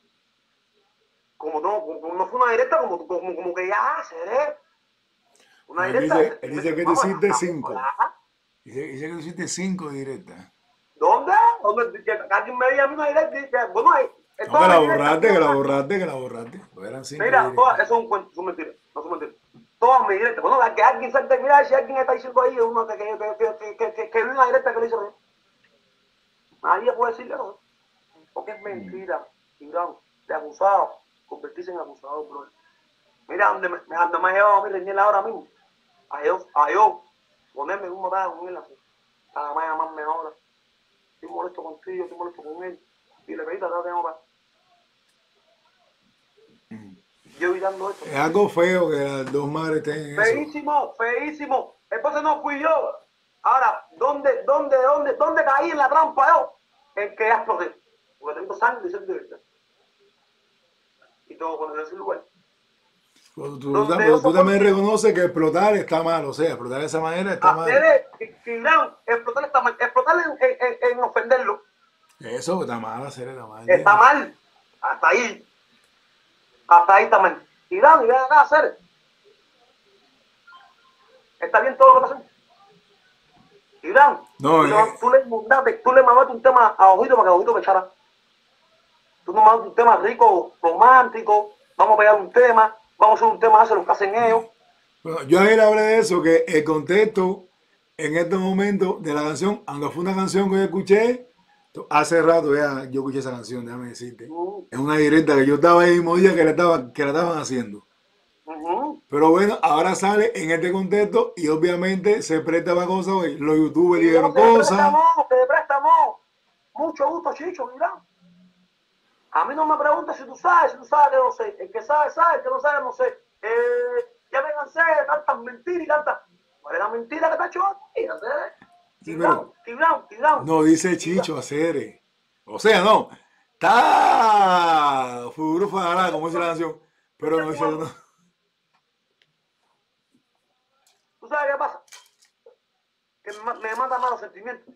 S3: Como no fue una directa, como que ya seré. Una directa.
S1: Él dice que tú hiciste 5. Dice que tú hiciste 5 directas.
S3: ¿Dónde? Que alguien me diga a mí una directa. Bueno,
S1: no, que la borraste. Eran 5
S3: mira, todas, eso es un cuento, son mentiras. No son mentiras. Todas mis directas. Bueno, que alguien se mira si alguien está diciendo ahí uno que vi una directa que le hizo. Nadie puede decirle no. Porque es mentira, de abusado, convertirse en abusador, bro. Mira donde me ha llevado a mí Reñel ahora mismo. A yo, ponerme un montaje con él así. Nada más llamarme ahora. Estoy molesto contigo, estoy molesto con él. Y le pedí tratar de no parar. Yo evitando esto.
S1: Es algo feo que las dos madres tengan
S3: eso. Feísimo. Entonces no fui yo. Ahora, ¿dónde caí en la trampa yo? En que ya exploté. Porque tengo sangre y sed de verdad. Y todo con ese lugar.
S1: Tú también reconoces que explotar está mal, o sea, explotar de esa manera está mal.
S3: Explotar está mal. Explotar en ofenderlo.
S1: Eso está mal, está mal.
S3: Está mal. Hasta ahí está mal. Irán, y ven acá a hacer. Está bien todo lo que pasó. Irán, tú le mandaste un tema a Ojito para que Ojito me echara. Tú no mandaste un tema rico, romántico. Vamos a pegar un tema. Vamos a hacer un tema, hacer lo que hacen ellos.
S1: Bueno, yo ayer hablé de eso, que el contexto en este momento de la canción, aunque fue una canción que yo escuché, hace rato ya yo escuché esa canción, déjame decirte. Es una directa que yo estaba ahí el mismo día que la estaban haciendo. Pero bueno, ahora sale en este contexto y obviamente se presta para cosas, los youtubers dijeron cosas.
S3: Te prestamos. Mucho gusto, Chicho, mira. A mí no me preguntes si tú sabes que no sé. El que sabe, el que no sabe, no sé. Ya me cansé de tantas mentiras y tantas. ¿Cuál es la mentira que te ha hecho? Tibrán.
S1: No dice Chicho hacer. O sea, no. Está fururo fajará, como dice la canción. Pero no dice no.
S3: ¿Tú sabes qué pasa? Que me mata más los sentimientos.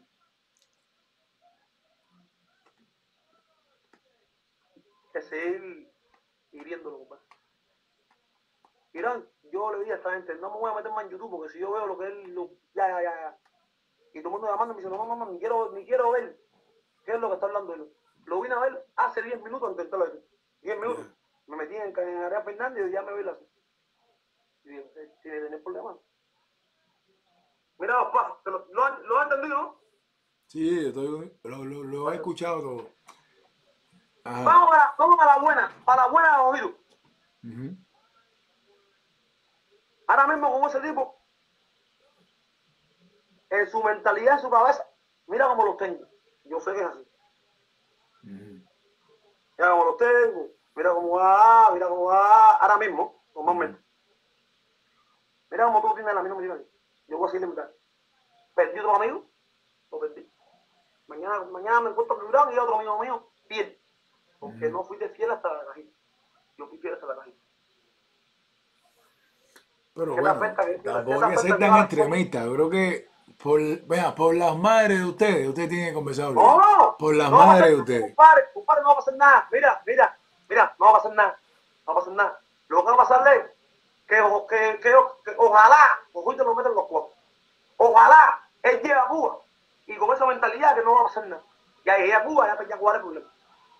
S3: Que seguir hiriéndolo, compadre. Irán, yo le dije a esta gente, no me voy a meter más en YouTube, porque si yo veo lo que él, ya. Y todo el mundo llamando me dice, no, ni quiero ver qué es lo que está hablando él. Lo vine a ver hace 10 minutos antes de verlo. 10 minutos. Me metí en Ariel Fernández y ya me vi la. Y dije, tiene que tener problemas. Mira, papá, ¿lo has entendido, no?
S1: Sí, lo he escuchado todo. Ajá.
S3: Vamos a la buena de oído. Ahora mismo con ese tipo, en su mentalidad, en su cabeza, mira cómo los tengo. Yo sé que es así. Mira cómo los tengo, mira cómo va, ahora mismo, normalmente. Mira cómo tú lo tienes, a mí no me tienes. Yo voy a seguir limitar. Perdí otro amigo, lo perdí. Mañana me encuentro con Durán y otro amigo mío, pierde. Porque no fui de fiel hasta la cajita. Yo fui fiel hasta la cajita.
S1: Pero bueno, tampoco hay que ser tan extremista. Yo creo que por las madres de ustedes tienen que conversar.
S3: No,
S1: por las madres de ustedes.
S3: Compadre, no va a pasar nada. Mira, no va a pasar nada. No va a pasar nada. Lo que va a pasarle es que ojalá, Ojito lo meten los cuatro. Ojalá él llegue a Cuba y con esa mentalidad que no va a pasar nada. Ya llegué a Cuba, ya tenía que jugar el problema.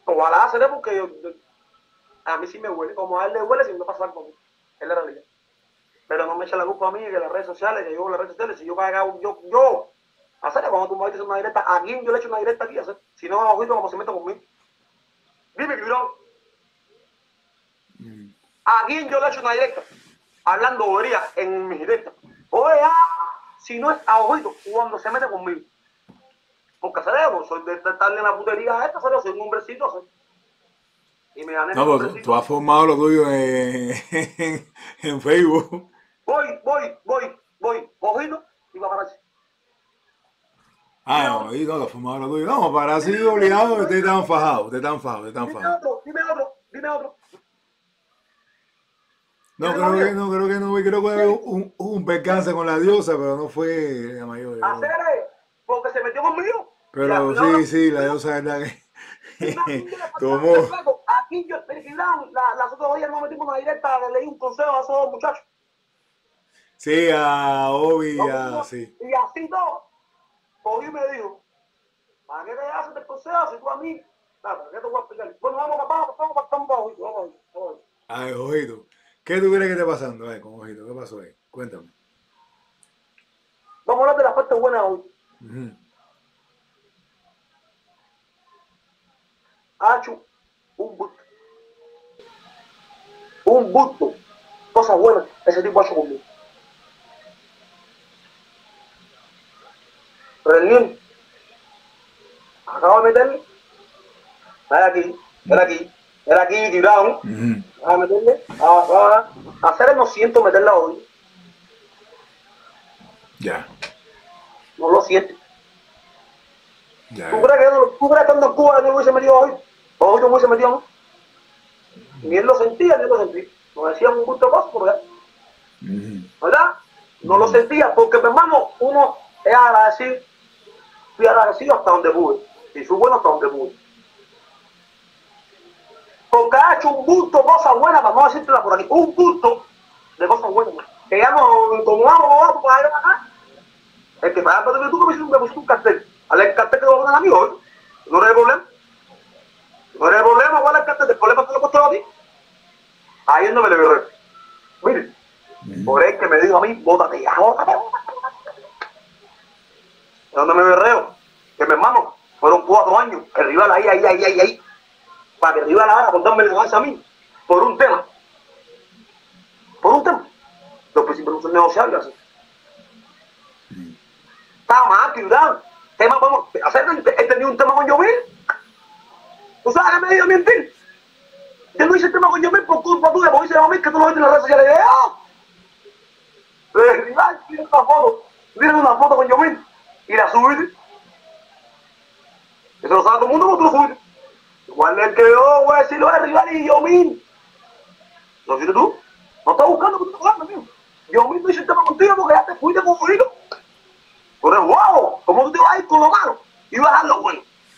S3: Ojalá seré porque a mí sí me huele. Como a él le huele, si me pasa algo conmigo. Es la realidad. Pero no me eche la culpa a mí que las redes sociales, que yo en las redes sociales, si yo cagado, yo, hacer cuando tú me dices una directa, ¿a quién yo le echo una directa aquí? Hacer? Si no, ojito, como se mete conmigo. Dime, cabrón. ¿A quién yo le echo una directa? Hablando bobería en mis directas. Oye, si no es a ojito, cuando se mete conmigo. Porque hacer soy de estarle en la putería esta, soy un hombrecito, ¿sí? Y me gané mi
S1: No, pues tú has formado lo tuyo en Facebook.
S3: Voy, ojito, y va para allá.
S1: No, ahí no, lo has formado lo tuyo. No, para así obligado, ustedes están fajados, ustedes están fajados.
S3: Dime otro.
S1: No, creo que no, creo que hubo un percance con la diosa, pero no fue la mayor.
S3: Hacer, porque se metió conmigo.
S1: Pero sí, la diosa es la que tomó.
S3: Aquí yo, las otras días nos metimos en una directa, le leí un consejo a esos dos muchachos.
S1: Sí, a Obi, sí.
S3: Y así todo, Obi me dijo, ¿para qué te haces el consejo si tú a mí? Nada, ¿qué te voy a explicar? Bueno, vamos.
S1: A ver, Ojito, ¿qué tú crees que está pasando? A ver, con Ojito, ¿qué pasó ahí? Cuéntame.
S3: Vamos a hablar de la parte buena hoy. Ha hecho un busto, cosas buenas, ese tipo ha hecho conmigo. Reunión, acabo de meterle, era aquí, tirado, a meterle, a hacer no siento meterla hoy.
S1: Ya.
S3: No lo siento.
S1: Ya.
S3: ¿Tú crees que estando en Cuba yo lo hubiese metido hoy? Hoy no me hubiese metido, ¿no? Ni él lo sentía, ni él lo sentía. Nos decían un gusto paso, ¿verdad? No lo sentía, porque mi hermano, uno es agradecido. Fui agradecido hasta donde pude. Y fui bueno hasta donde pude. Porque ha hecho un gusto, cosas buenas, para no decírtela por aquí. Un gusto de cosas buenas. Que ya no, como vamos, para ir acá. El que para tú me pusiste un cartel. El cartel que te voy a poner a mí hoy. No era el problema. No era el problema, ¿cuál es el cartel? El problema que lo costó a ti. Ahí es donde me le guerrero. Mire, por el que me dijo a mí, bótate ya, bótate. Es donde me berreo. Que mi hermano, fueron 4 años, que el rival ahí, para que el rival ahora por darme la cabeza a mí, por un tema. Los principios no son negociables así. Está más, cuidado. Tema, vamos, he tenido un tema con Yomil. ¿Tú sabes que me dio a mentir? Yo no hice el tema con Yomil por culpa tuya, porque hice a mí que tú lo viste en las redes sociales. El rival tiene una foto con Yomil y la subiste. Eso lo sabe todo el mundo, porque tú lo subiste. Igual es que yo voy a decirlo de rival y Yomil. ¿Lo viste tú? No estás buscando que tú te hagas, amigo. Yomil no hice el tema contigo porque ya te fuiste con Ojito. Pero es guau, ¿cómo tú te vas a ir con lo malo y vas a dar lo bueno?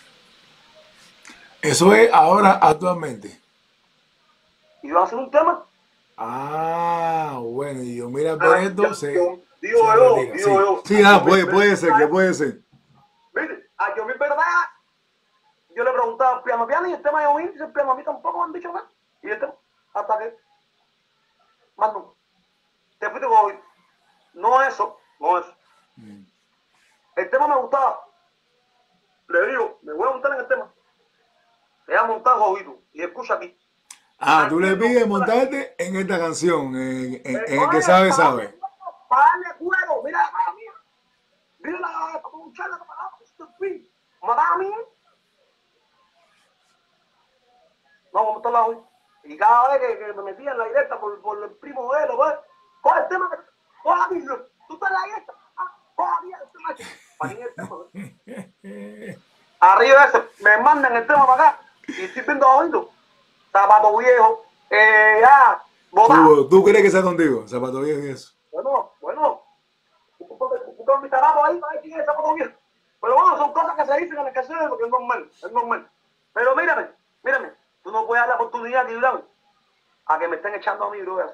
S1: Eso es ahora, actualmente.
S3: Y vas a hacer un tema.
S1: Bueno, y yo mira por esto,
S3: Digo yo.
S1: Sí, puede ser.
S3: Mire, a Yomil, ¿verdad? Yo le preguntaba piano y el tema de Yomil, dice piano, a mí tampoco me han dicho nada. Y el tema, hasta que, más nunca. Te fuiste con Ojito. No eso. El tema me gustaba. Le digo, me voy a montar en el tema. Le voy a montar Ojito. Y escucha aquí.
S1: Tú le pides montarte en esta canción, en el que sabe.
S3: Para cuero, mira la cara mía. Mira la como un charla que paraba, mataba a mí. No, vamos a montarla hoy. Y cada vez que me metía en la directa por el primo de él, pues, coge el tema, coge la misma. Tú estás en la directa. Arriba ese, me mandan el tema para acá y estoy viendo Ojito. Zapato viejo, botado.
S1: ¿Tú crees que sea contigo? Zapato viejo y eso.
S3: Bueno. Busca mi zapato ahí para ver quién es el zapato viejo. Pero bueno, son cosas que se dicen en las canciones porque es normal. Pero mírame. Tú no puedes dar la oportunidad de ayudarme a que me estén echando a mí, bro.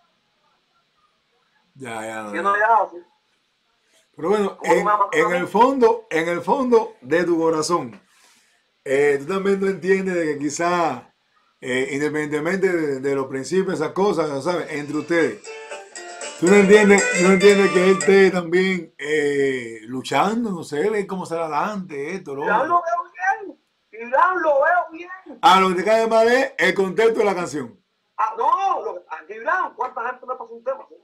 S1: Ya.
S3: Así.
S1: Pero bueno, en el fondo de tu corazón, Tú también no entiendes de que quizás, independientemente de los principios, esas cosas, ¿sabes? Entre ustedes. Tú no entiendes que él esté también luchando, no sé, ver cómo sale adelante, esto, lo
S3: Irán
S1: otro.
S3: lo veo bien. Irán lo veo bien.
S1: Ah, lo que te cae mal es el contexto de la canción.
S3: Ah, no, aquí Irán, ¿cuánta gente me pasó un tema? ¿Sí?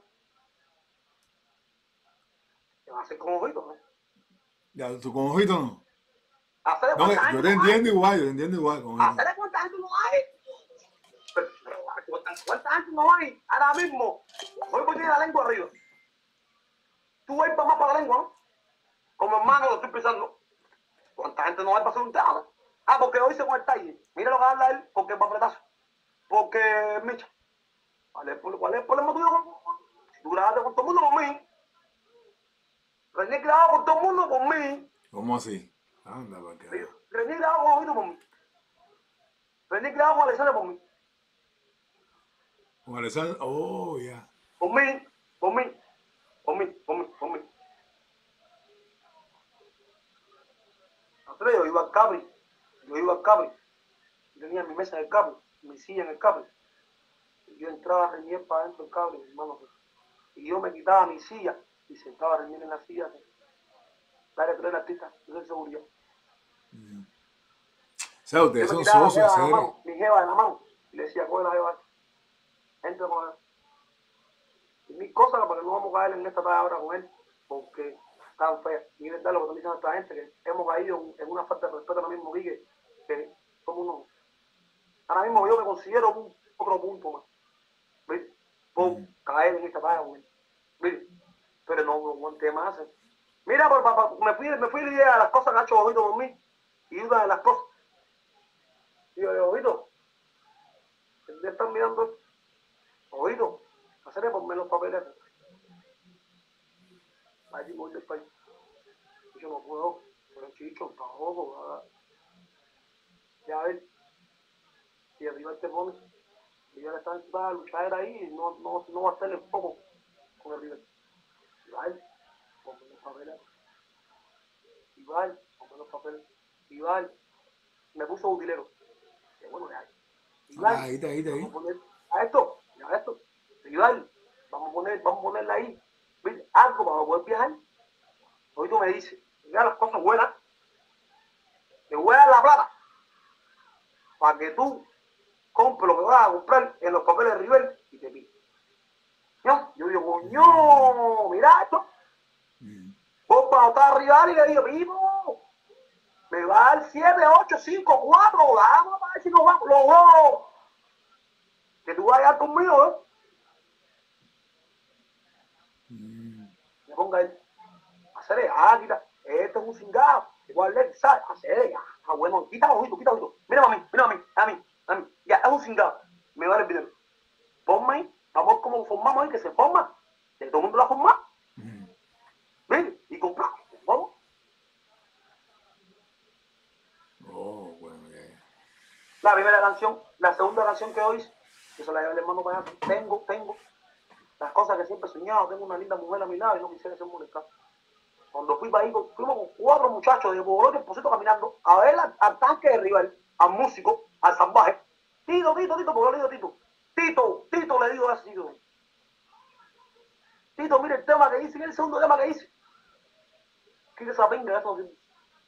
S3: Que va a ser como ojito, ¿no?
S1: Ya, tú con ojito no.
S3: Hacerle
S1: No,
S3: cuánta
S1: yo
S3: gente
S1: te
S3: no hay.
S1: entiendo igual, yo te entiendo igual con ojito.
S3: Hacerle cuánta gente no hay. Pero ¿cuánta gente no hay? Ahora mismo, hoy tiene la lengua arriba. Tú vas más para la lengua, ¿no? Como hermano lo estoy pensando. ¿Cuánta gente no hay para hacer un tema? ¿No? Ah, porque hoy se con el taller. Mira lo que habla él, porque es papeletazo. Porque Micha. ¿Cuál es el problema tuyo si tú grabaste con todo el mundo por mí? René grabado con todo el mundo por mí.
S1: ¿Cómo así? Anda, para acá.
S3: René grabado con Ojito por mí. René grabado con Alexander por mí.
S1: Con Alessandro, oh, ya.
S3: Por mí, por mí, por mí, por mí, por mí. Entonces yo iba al Capri. Yo tenía mi mesa en el Capri, mi silla en el Capri. Y yo entraba a reñir para adentro del Capri, hermano. Y yo me quitaba mi silla y sentaba a reñir en la silla. Dale, tú eres el artista, yo soy seguridad.
S1: O sea, ustedes
S3: Yo me
S1: son
S3: quitaba la
S1: socios,
S3: jeva de la
S1: seres.
S3: mano, mi jeva de la mano. Y le decía, coge la jeva, entra con él. Y mil cosas para que no vamos a caer en esta talla ahora con él, porque tan fea. Y verdad lo que están diciendo esta gente, que hemos caído en una falta de respeto ahora mismo, Quique, que somos unos. Ahora mismo yo me considero un otro punto más, ¿viste? Por caer en esta talla con él, ¿viste? Pero no aguanté más. Mira, me fui a idea de las cosas que ha hecho Ojito por mí, y una de las cosas, digo, Ojito, ¿dónde están mirando esto? Ojito, hacerle por menos papeles. Allí voy del país. Yo no puedo, pero chicho, tampoco, ¿verdad? Ya ves, si arriba te pone, y ya le está a luchar ahí, y no va a hacerle poco con el River. Igual, con menos papeles. Igual, con menos papeles. Igual, me puso utilero. Que bueno, ya.
S1: Ah,
S3: Igual,
S1: ahí está, ahí está,
S3: vamos
S1: ahí.
S3: a poner a esto, ya esto. Igual, vamos a ponerla ahí. ¿Viste? Algo para poder viajar. Hoy tú me dices, mira las cosas buenas, que huelan la plata, para que tú compres lo que vas a comprar en los papeles de River y te pides. ¿No? Yo digo, coño, mira esto. Vos para estar rival y le digo, vivo, me va a dar 7, 8, 5, 4, vamos a ver si nos vamos los dos. Que tú vayas conmigo, ¿eh? Me ponga él, hacer águila, esto es un cingado, igual le ¿sabes? Hacer ya, está bueno, quita ojito. Mira a mí, ya, es un cingado, me vale el video. Ponme ahí, vamos como formamos ahí, que se forma, que todo el mundo la forma. Ven, y compramos, vamos.
S1: Oh, bueno, ya, ya.
S3: La primera canción, la segunda canción que hoy, que se la lleva el hermano para allá, tengo las cosas que siempre he soñado, tengo una linda mujer a mi lado y no quisiera ser molestado. Cuando fui para ahí, fuimos con 4 muchachos de Bogotá, Posito caminando, a ver al tanque de rival, al músico, al salvaje. Tito, porque yo le digo Tito, le digo así. Tito, mire el tema que hice, el segundo tema que hice. ¿Qué esa pinga? Eso no.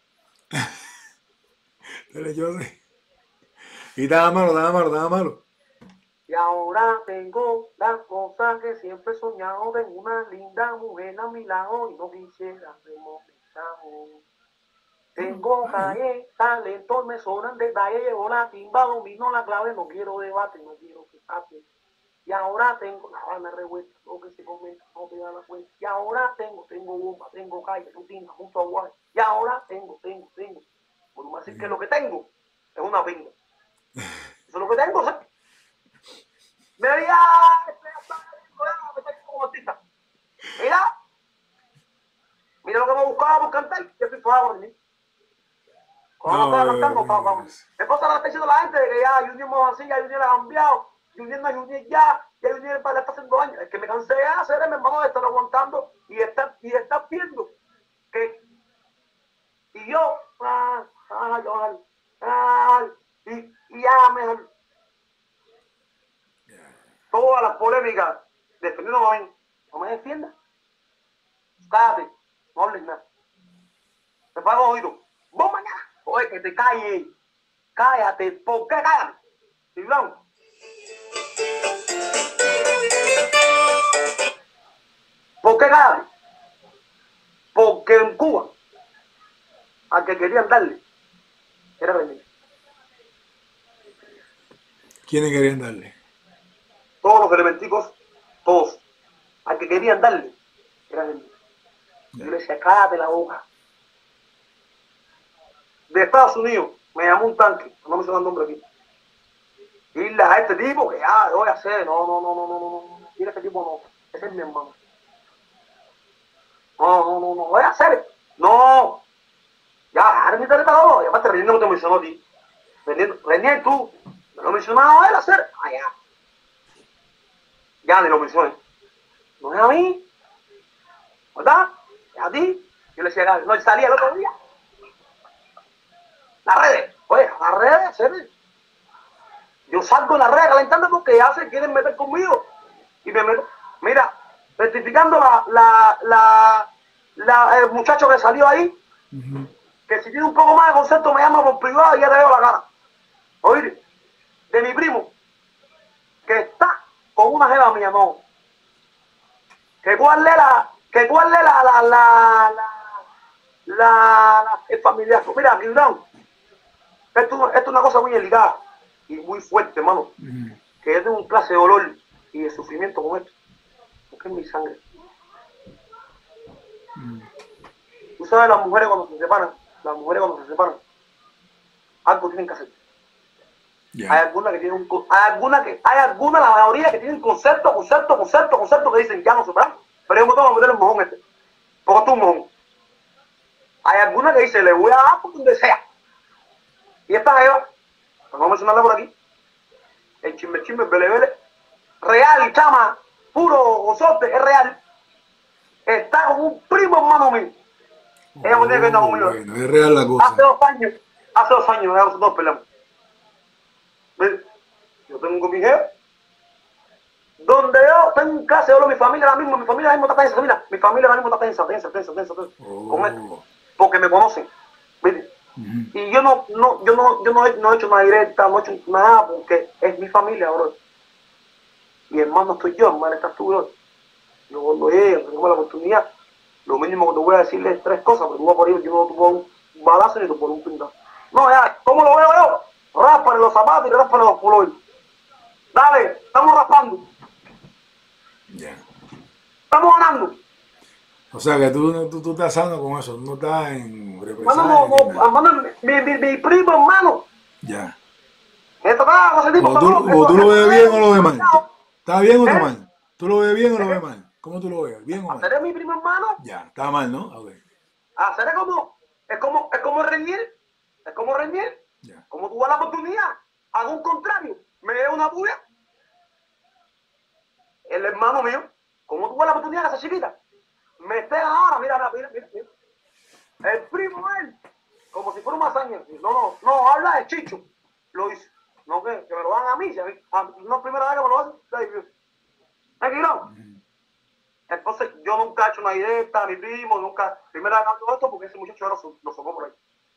S1: Pero yo sé. Y estaba malo.
S3: Y ahora tengo las cosas que siempre he soñado. Tengo una linda mujer a mi lado y no quisiera remolestado. Tengo calle, talento, me sobran detalles, llevo la timba, domino la clave, no quiero debate, no quiero que tape. Y ahora tengo la banda revuelta, lo que se comenta, no te da la cuenta. Y ahora tengo bomba, tengo calle, rutina, mucho aguaje. Y ahora tengo. Por no decir que lo que tengo es una pinga. Eso es lo que tengo, ¿sabes? Mira, me como artista. Mira lo que me buscaba por cantar, yo estoy fuera de mí. Cuando no estaba cantando, estaba con mi esposa le está diciendo a la gente de que ya Junior no es así, ya Junior ha cambiado, Junior no es Junior ya Junior le está haciendo daño. Es que me cansé de hacer, mi hermano, de estar aguantando y estar viendo que y yo, hacer nada. Me pago oído. Vos mañana. Oye, que te calles. Cállate. ¿Por qué cállate? Tiburón. ¿Por qué cállate? Porque en Cuba, al que querían darle, era René.
S1: ¿Quiénes querían darle?
S3: Todos los elementicos, todos. Al que querían darle, era René. Yo le decía, cállate la boca. De Estados Unidos, me llamó un tanque, no me suena el nombre aquí. Dile a este tipo que ya, voy a hacer, no. Dile a este tipo no, ese es mi hermano. No, voy a hacer. No. Ya, René te retador. Y aparte, René no te mencionó a ti. René, tú. Me lo mencionaba a él hacer. Ya. Ya ni lo mencioné. No es a mí. ¿Verdad? Es a ti. Yo le decía, no, él salía el otro día. Las redes. Oye, las redes, hacer. Yo salgo en las redes calentando porque ya se quieren meter conmigo. Y me meto. Mira, rectificando el muchacho que salió ahí, que si tiene un poco más de concepto me llama por privado y ya te veo la cara. Oír, de mi primo, que está con una jeva mía, no. Que cuál es el familiar. Mira, Tiburón, esto es una cosa muy delicada y muy fuerte, hermano. Que yo tengo un clase de dolor y de sufrimiento con esto. Porque es mi sangre. Tú sabes, las mujeres cuando se separan, algo tienen que hacer. Yeah. Hay algunas que tienen la mayoría que tienen concepto, que dicen ya no separan, pero yo me tengo que meter el mojón este. Porque tú un mojón. Hay algunas que dicen, le voy a dar por donde sea. Y esta Eva, vamos a mencionarla por aquí, el chisme, bele, real, chama, puro gozote, es real. Está con un primo hermano mío. Ella me tiene que estar conmigo.
S1: Bueno, es real la cosa.
S3: Hace 2 años, nosotros peleamos. Yo tengo mi jefe, donde yo tengo un clase de mi familia ahora mismo está tensa, mira, mi familia ahora mismo está tensa, con esto, porque me conocen, ¿viste? Y yo no he hecho una directa, no he hecho nada, porque es mi familia, bro. Mi hermano estoy yo, hermano, estás tú, bro. Yo cuando llegue, tengo la oportunidad, lo mínimo que te voy a decirle es 3 cosas, pero tú vas por ahí, yo no te pongo un balazo ni te pongo un pintado. No, ya, ¿cómo lo veo yo? Ráspale los zapatos y ráspale los colores. Dale, estamos raspando.
S1: Ya.
S3: Estamos ganando.
S1: O sea que tú estás sano con eso, no estás en
S3: represalia. Hermano, mi primo, hermano.
S1: Ya.
S3: Esto está ese tipo.
S1: ¿O tú lo ves bien o lo ves mal? ¿Está bien o está mal? ¿Tú lo ves bien o lo ves mal? ¿Cómo tú lo ves? ¿Bien o mal?
S3: ¿Hacer mi primo hermano?
S1: Ya, está mal, ¿no? Okay.
S3: Hacer es como reñir. Es como reñir.
S1: Ya.
S3: Como tú das la oportunidad, hago un contrario, me dé una bulla. El hermano mío, como tú das la oportunidad a esa chiquita, me esté ahora, mira. El primo de él, como si fuera una hazaña. No, habla de Chicho. Lo dice. No, que me lo dan a mí. No, primera vez que me lo hacen. Tranquilo. Entonces, yo nunca he hecho una directa a mi primo, primera vez que hago esto, porque ese muchacho ahora lo sacó por ahí.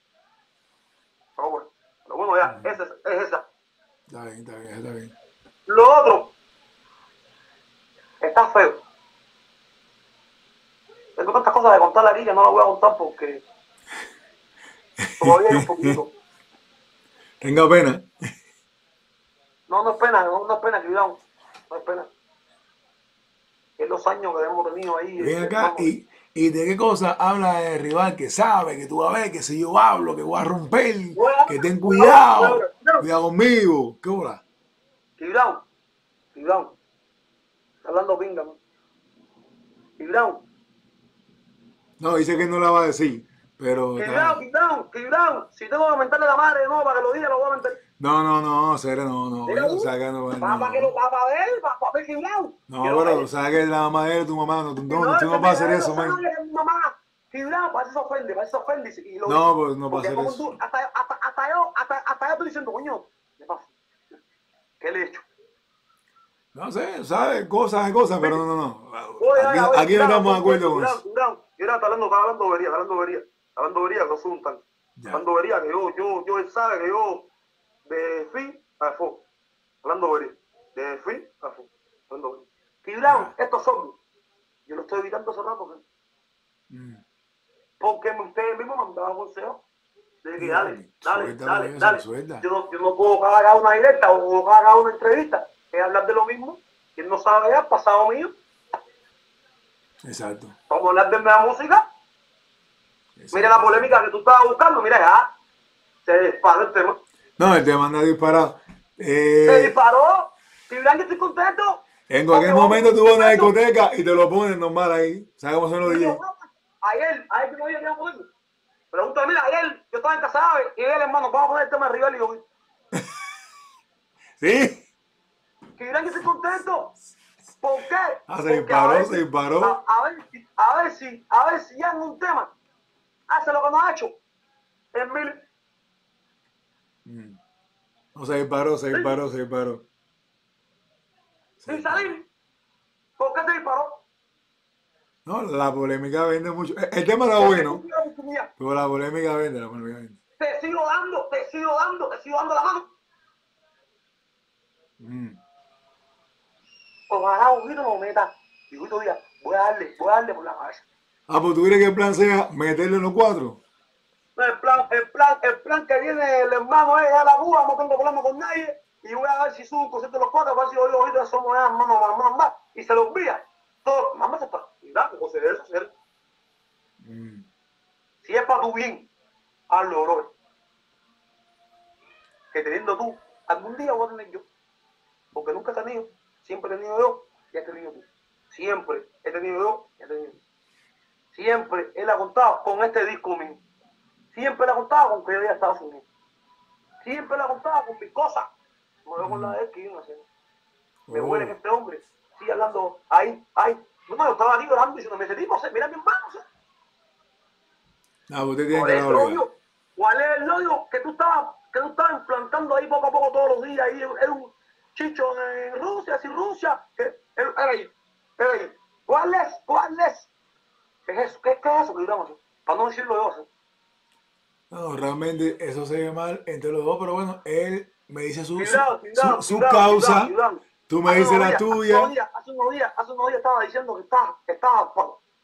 S3: Pero bueno, ya, es esa.
S1: Está bien.
S3: Lo otro, está feo. Tengo tantas cosas de contar aquí que no las voy a contar porque todavía hay un poquito.
S1: Tenga pena.
S3: No es pena, cuidado. No es pena. Es los años que hemos tenido ahí.
S1: Ven acá y de qué cosa habla el rival que sabe que tú vas a ver que si yo hablo, que voy a romper, que ten cuidado, cuidado conmigo. ¿Qué hola?
S3: Cuidado. Está hablando pinga, ¿no? Cuidado.
S1: No, dice que no la va a decir, pero...
S3: Cuidado. Si tengo que mentarle la madre, no, para que lo diga, lo voy a mentar.
S1: No, Cere, no.
S3: O sea, que no, para ver, cuidado.
S1: No, pero, o sea, que la mamá de tu mamá, tú no vas a hacer eso, man.
S3: Mamá, cuidado, para eso se ofende. Y lo
S1: no, pues no pasa eso.
S3: Tú, hasta yo estoy diciendo, coño, ¿qué pasa? ¿Qué le he hecho?
S1: No sé, ¿sabes? Cosas, pero no.
S3: Oye,
S1: aquí no estamos de acuerdo con eso.
S3: Cuidado. Yo era hablando bobería, que soy un tanque. Hablando bobería, que yo, él sabe que yo, de fin a fo, hablando bobería, de fin a fo, hablando bobería. Fibrán, estos son, yo lo estoy evitando hace rato, porque ustedes mismos me han dado consejos de que dale. Yo no puedo cagar una directa o cagar una entrevista, es hablar de lo mismo, quien no sabe ya, pasado mío.
S1: Exacto.
S3: Vamos a hablar de la música. Mira la polémica que tú estabas buscando, mira ya, se disparó el tema.
S1: No, el tema anda disparado.
S3: Se disparó, Fibrán, que estoy contento.
S1: En cualquier momento tú vas a una discoteca y te lo pones normal ahí. ¿Sabes cómo son los días?
S3: Ayer que no había que ponerlo. Pregúntame, mira, ayer yo estaba en casa y él, hermano, vamos a poner el tema de Rival y yo.
S1: ¿Sí?
S3: Fibrán, que estoy contento. ¿Por qué?
S1: Se disparó.
S3: A ver si ya en un tema hace lo que no ha hecho. En mil.
S1: No, se disparó.
S3: Sin salir. ¿Por qué se disparó?
S1: No, la polémica vende mucho. El tema está bueno, pero la polémica vende.
S3: Te sigo dando la mano. Ojalá Huguito no meta. Y Huguito diga, voy a darle por la cabeza.
S1: Pues tú crees que el plan sea meterle en los 4.
S3: El plan que viene el hermano es a la Cuba, no tengo problema con nadie. Y voy a ver si subo un concierto de los 4, a ver si hoy ahorita somos hermanos más. Y se los envía. Todo, mamá se está. Mira, como se debe hacer. Si es para tu bien, hazlo, bro. Que teniendo tú, algún día voy a tener yo. Porque nunca he tenido. Siempre he tenido yo y he tenido tú. Siempre he tenido yo y he tenido tú. Siempre él ha contado con este disco mío. Siempre le ha contado con que yo había Estados Unidos. Siempre le ha contado con mis cosas. No veo con la de él que iban haciendo. Me huele que este hombre sigue hablando ahí. No, yo estaba aquí llorando diciendo, ese tipo, mira mi hermano.
S1: Usted tiene que hablar.
S3: ¿Cuál es el odio que tú estabas implantando ahí poco a poco todos los días? Ahí era un chicho en Rusia, sin Rusia. Era ahí. ¿Cuál es? ¿Qué es eso? ¿Qué es eso que digamos? Para no decirlo yo así.
S1: No, realmente eso se ve mal entre los dos, pero bueno, él me dice su
S3: causa,
S1: tú me dices la tuya.
S3: Hace unos días estaba diciendo que estaba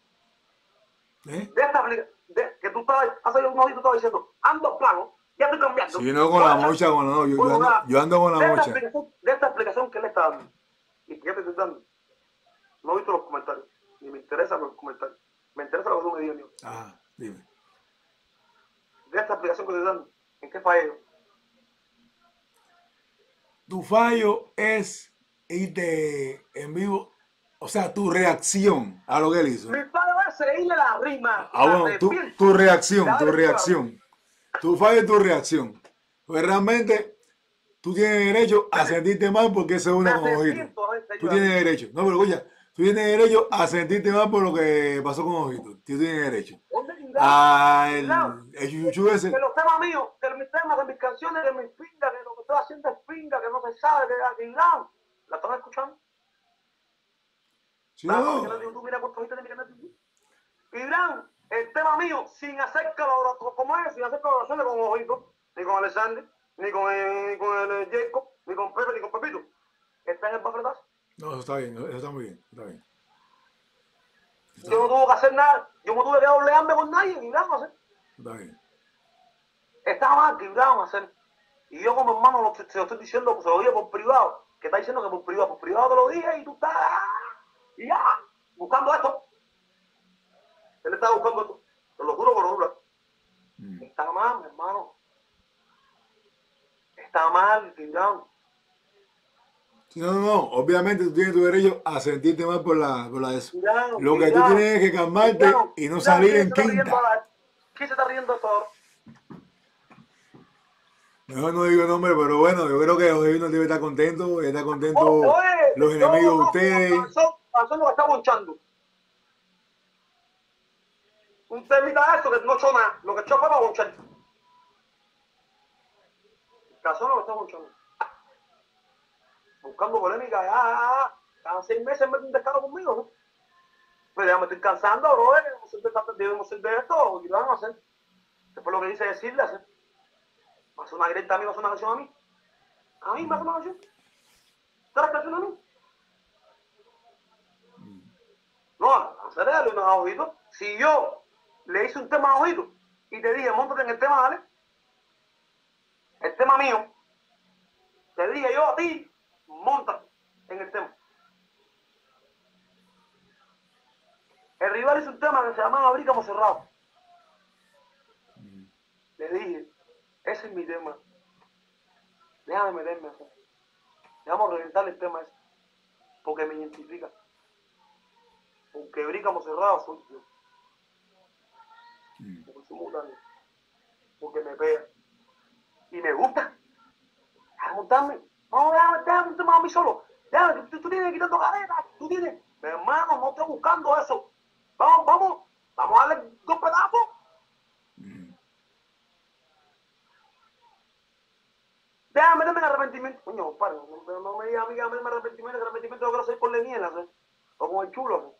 S3: que tú estabas, hace unos días tú estabas diciendo, ando plano, ya estoy cambiando.
S1: Si no con la mocha, yo ando con la mocha.
S3: De esta explicación que él está dando, y que te estoy dando, no he visto los comentarios, ni me interesan los comentarios, me interesa lo que tú me digas.
S1: Dime.
S3: De esta explicación que te estoy dando, ¿en qué fallo?
S1: Tu fallo es irte en vivo, o sea, tu reacción a lo que él hizo.
S3: Mi fallo es seguirle la rima.
S1: Bueno, tu reacción. Tu fallo es tu reacción. Pues realmente tú tienes derecho a sentirte mal porque se une con Ojito. Tú tienes derecho. No, pero escucha, tú tienes derecho a sentirte mal por lo que pasó con Ojito. Tú tienes derecho. El chuchu ese.
S3: Que los temas míos, que mis temas, que mis canciones, que mis pingas, que lo que estoy haciendo es pinga, que no se sabe, que ¿la están escuchando?
S1: Sí, no.
S3: Mira cuánto gente tiene que YouTube. Irán, el tema mío, sin hacer colaboraciones con Ojito, ni con Alexander, ni con el Jacob, ni con Pepe, ni con Pepito. ¿Está en el bafletazo?
S1: No, eso está bien, eso está muy bien, está bien.
S3: Yo no tuve que hacer nada, yo no tuve que doblearme con nadie, ni nada hacer.
S1: Está bien.
S3: Estaba mal que iban a hacer. Y yo como hermano se lo estoy diciendo, pues se lo dije por privado, que está diciendo que por privado te lo dije y tú estás buscando esto. Él estaba buscando esto, te lo juro por obra. Está mal, hermano. Está mal, Tirán.
S1: No, obviamente tú tienes tu derecho a sentirte mal por la eso. Lo que tú tienes es que calmarte y no salir en quinta.
S3: ¿Quién se está riendo esto ahora?
S1: Mejor no digo nombre, pero bueno, yo creo que Ojito debe estar contento, los enemigos de ustedes.
S3: Pasó lo que está bonchando. Un temita de eso que no echó nada, lo que echó fue para bonchar. Casó lo que está bonchando. Buscando polémica, cada 6 meses mete un descaro conmigo, ¿no? Pues ya me estoy cansando, bro, debemos ser de esto, y lo vamos a hacer. Después lo que dice decirle, hacer. ¿Va a hacer una directa a mí, va a hacer una canción a mí? ¿A mí me hace una canción? ¿Te la canción a mí? No, hacerle unos ojitos. Si yo le hice un tema a ojitos y te dije, móntate en el tema, dale. El tema mío, te dije yo a ti, móntate en el tema. El rival hizo un tema que se llamaba Abrícamo Cerrado. Le dije, ese es mi tema. Déjame meterme a hacer. Déjame reventar el tema ese. Porque me identifica. Porque Abrícamo Cerrado soy yo. Porque soy mutante. Porque me pega. Y me gusta. Déjame montarme. No, déjame un tema a mí solo. Déjame, tú tienes que quitar tu careta. Tú tienes. Mi hermano, no estoy buscando eso. Vamos a darle 2 pedazos. Déjame meterme en arrepentimiento. Coño, padre, no me digas a mí que me meterme en arrepentimiento, yo quiero ser por Leniela, ¿sabes? O con el chulo,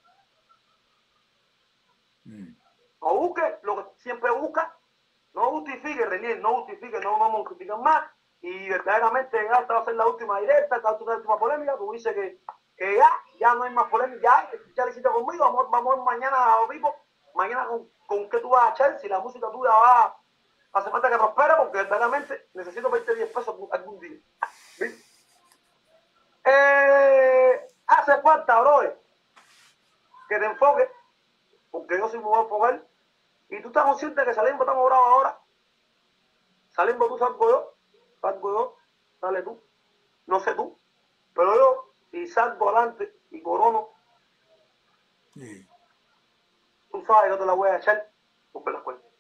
S3: ¿sabes? No busque lo que siempre busca. No justifique, Reniel, no justifique, no vamos a criticar más. Y verdaderamente esta va a ser la última directa, esta va a ser la última polémica. Tú dices que ya no hay más polémica, ya le hiciste conmigo, vamos mañana a vivo. Mañana con qué tú vas a echar, si la música tuya va hace falta que prospere, porque verdaderamente necesito 20 10 pesos algún día. ¿Viste? Hace falta, bro, que te enfoques, porque yo soy muy buen enfocar, y tú estás consciente que Salimbo estamos bravos ahora. Salimbo tú, salgo yo, sale tú, no sé tú, pero yo, si salgo adelante y corono, sí. Tú sabes, yo te la voy a echar, porque la cuento.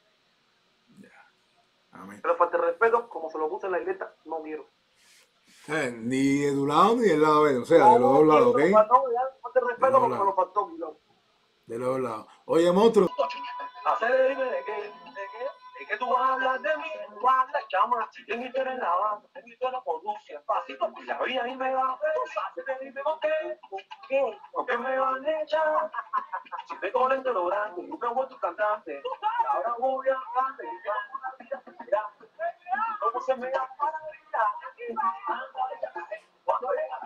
S1: Amén.
S3: Pero falta de respeto, como se lo puse en la directa, no quiero.
S1: Ni de tu lado ni del lado de él, o sea, de los dos lados, ¿ok?
S3: No, ya falta de respeto porque me lo faltó, Milón.
S1: De los dos lados. Oye, monstruo.
S3: Hacer dime de qué tú vas a hablar de mí, tú vas a hablar, chama, yo ni te en la banda, yo ni te la conduce, pasito, pues la vida a mí me va a te dime con qué me van a echar, si te colen te lo grande, nunca voy a tu cantante, ahora voy a hablar cómo se me da para cuando llega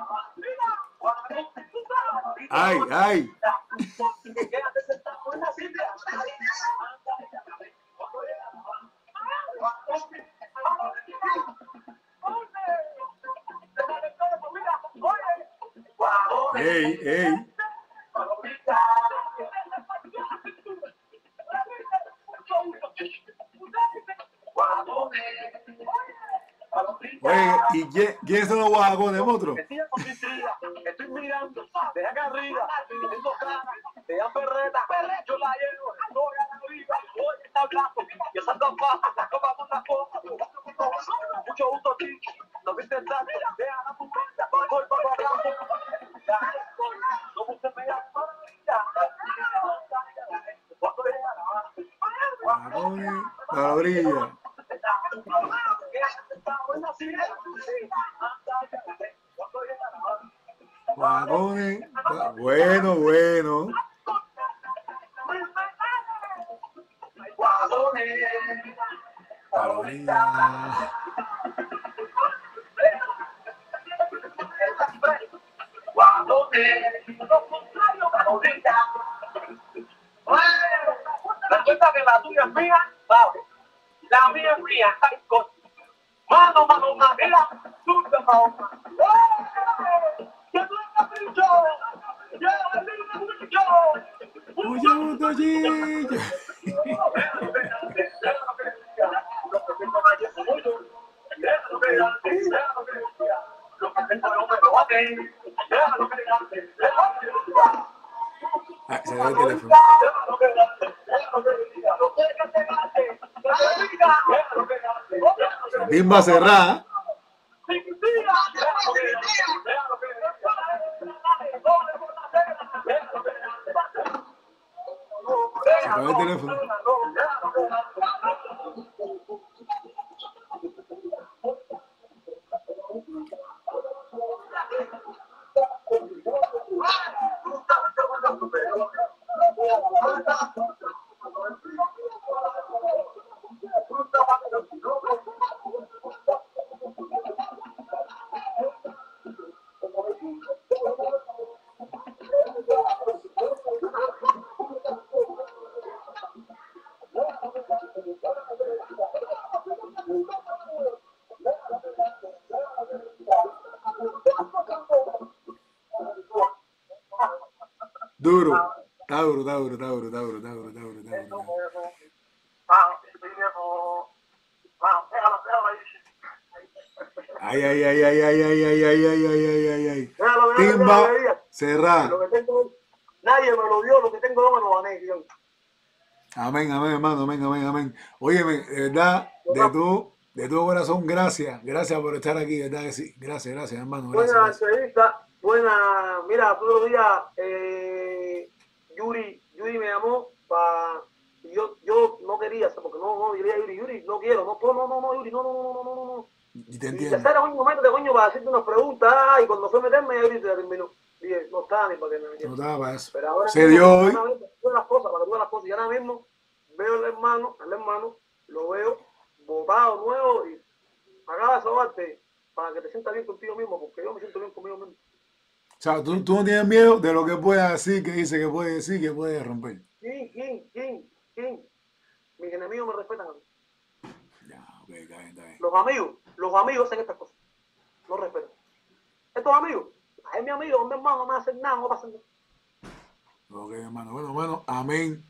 S3: la
S1: ay.
S3: Quédate sentado en la silla.
S1: Ey. Oye, ¿y quién son los guajacones, monstruo?
S3: Estoy mirando, deja acá arriba, tengo cara, te da perreta, yo la llevo, estoy a la vida, hoy está blanco, yo salgo abajo, la copa con la copa, mucho gusto aquí, no viste el tanto, deja la puta, voy para abajo, no busques pegar para
S1: la orilla. Guajacones, bueno. La orilla.
S3: Resulta que la tuya es mía, ¿sabes? La mía es mía, mano, mira, tú te mano. ¡Que tú estás pincho!
S1: Mucho gusto, Gillo. Se ve el teléfono. Bimba cerrada. Se acabó el teléfono. Duro. Está duro, está duro, está duro, está duro, está duro, está duro, está duro. Ay, ay, ay, ay, ay, ay, ay, ay, ay, ay, ay, ay, ay. Timba, cerrá.
S3: Nadie me lo dio, lo que tengo yo me lo gané, Dios.
S1: Amén, amén, hermano, amén, amén, amén. Óyeme, de verdad, de todo corazón, gracias. Gracias por estar aquí, de verdad que sí. Gracias, gracias, hermano. Gracias,
S3: Buena
S1: gracias.
S3: entrevista, buena. Mira, todos los días Yuri me llamó para. Yo no quería, porque no diría Yuri, no quiero, no, Yuri, no.
S1: Y te
S3: Y
S1: entiendo.
S3: tercera, coño, métete, coño, para hacerte unas preguntas, y cuando fue a meterme, Yuri te terminó. Dije, no estaba ni para que me metiera.
S1: No estaba para eso.
S3: Pero ahora
S1: Se dio hoy.
S3: para que tú veas las cosas, y ahora mismo veo al hermano, lo veo botado nuevo y acaba de sobarte para que te sientas bien contigo mismo, porque yo me siento bien conmigo mismo.
S1: O sea, tú no tienes miedo de lo que pueda decir, que dice que puede decir, que puede romper.
S3: ¿Quién? Mis enemigos me respetan a mí.
S1: Ya, ok, está bien.
S3: Los amigos hacen estas cosas. No respetan. Estos amigos, es mi amigo, mi hermano, no me hacen nada, no pasa nada.
S1: Ok, hermano. Bueno, amén.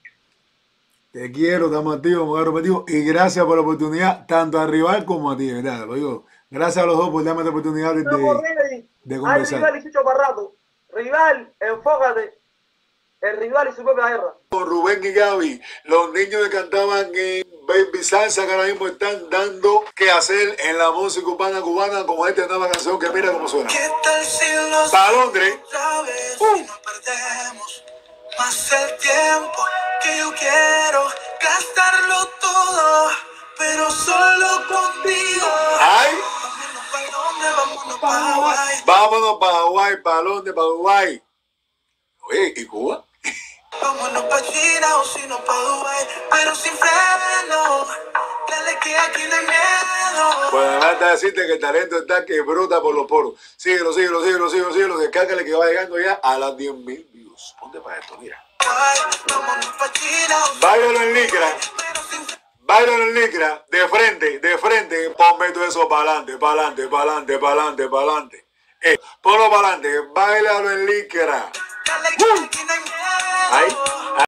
S1: Te quiero, estamos activos, me agarro contigo. Y gracias por la oportunidad, tanto a Rival como a ti, ¿verdad? Lo digo. Gracias a los dos por darme la oportunidad de conversar.
S3: Hay Rival y Chicho para rato. Rival, enfócate. El Rival y su propia guerra.
S1: Con Rubén y Gaby, los niños que cantaban en Baby Salsa, que ahora mismo están dando que hacer en la música urbana cubana con esta nueva canción que mira cómo suena.
S2: ¿Qué tal si los
S1: Para Londres.
S2: otra vez y no perdemos más el tiempo que yo quiero gastarlo todo, pero solo contigo?
S1: Ay.
S2: Vámonos pa' dónde, vámonos pa' Hawái.
S1: Vámonos para Hawái, para Londres, para Dubái. Oye, ¿y Cuba?
S2: Vámonos pa' China o si no pa' Dubái, pero sin freno. Dale que aquí no hay miedo.
S1: Bueno, me falta decirte que el talento está que brota por los poros. Síguelo. Descárgale que va llegando ya a las 10.000 views. Ponte para esto, mira.
S2: Vámonos pa' China o
S1: Báilalo en licra.
S2: pero sin freno.
S1: Báilalo en licra. De frente. Ponme todo eso para adelante. Ponlo para adelante. Báilalo en licra.
S2: Dale que aquí no hay miedo.
S1: Ahí.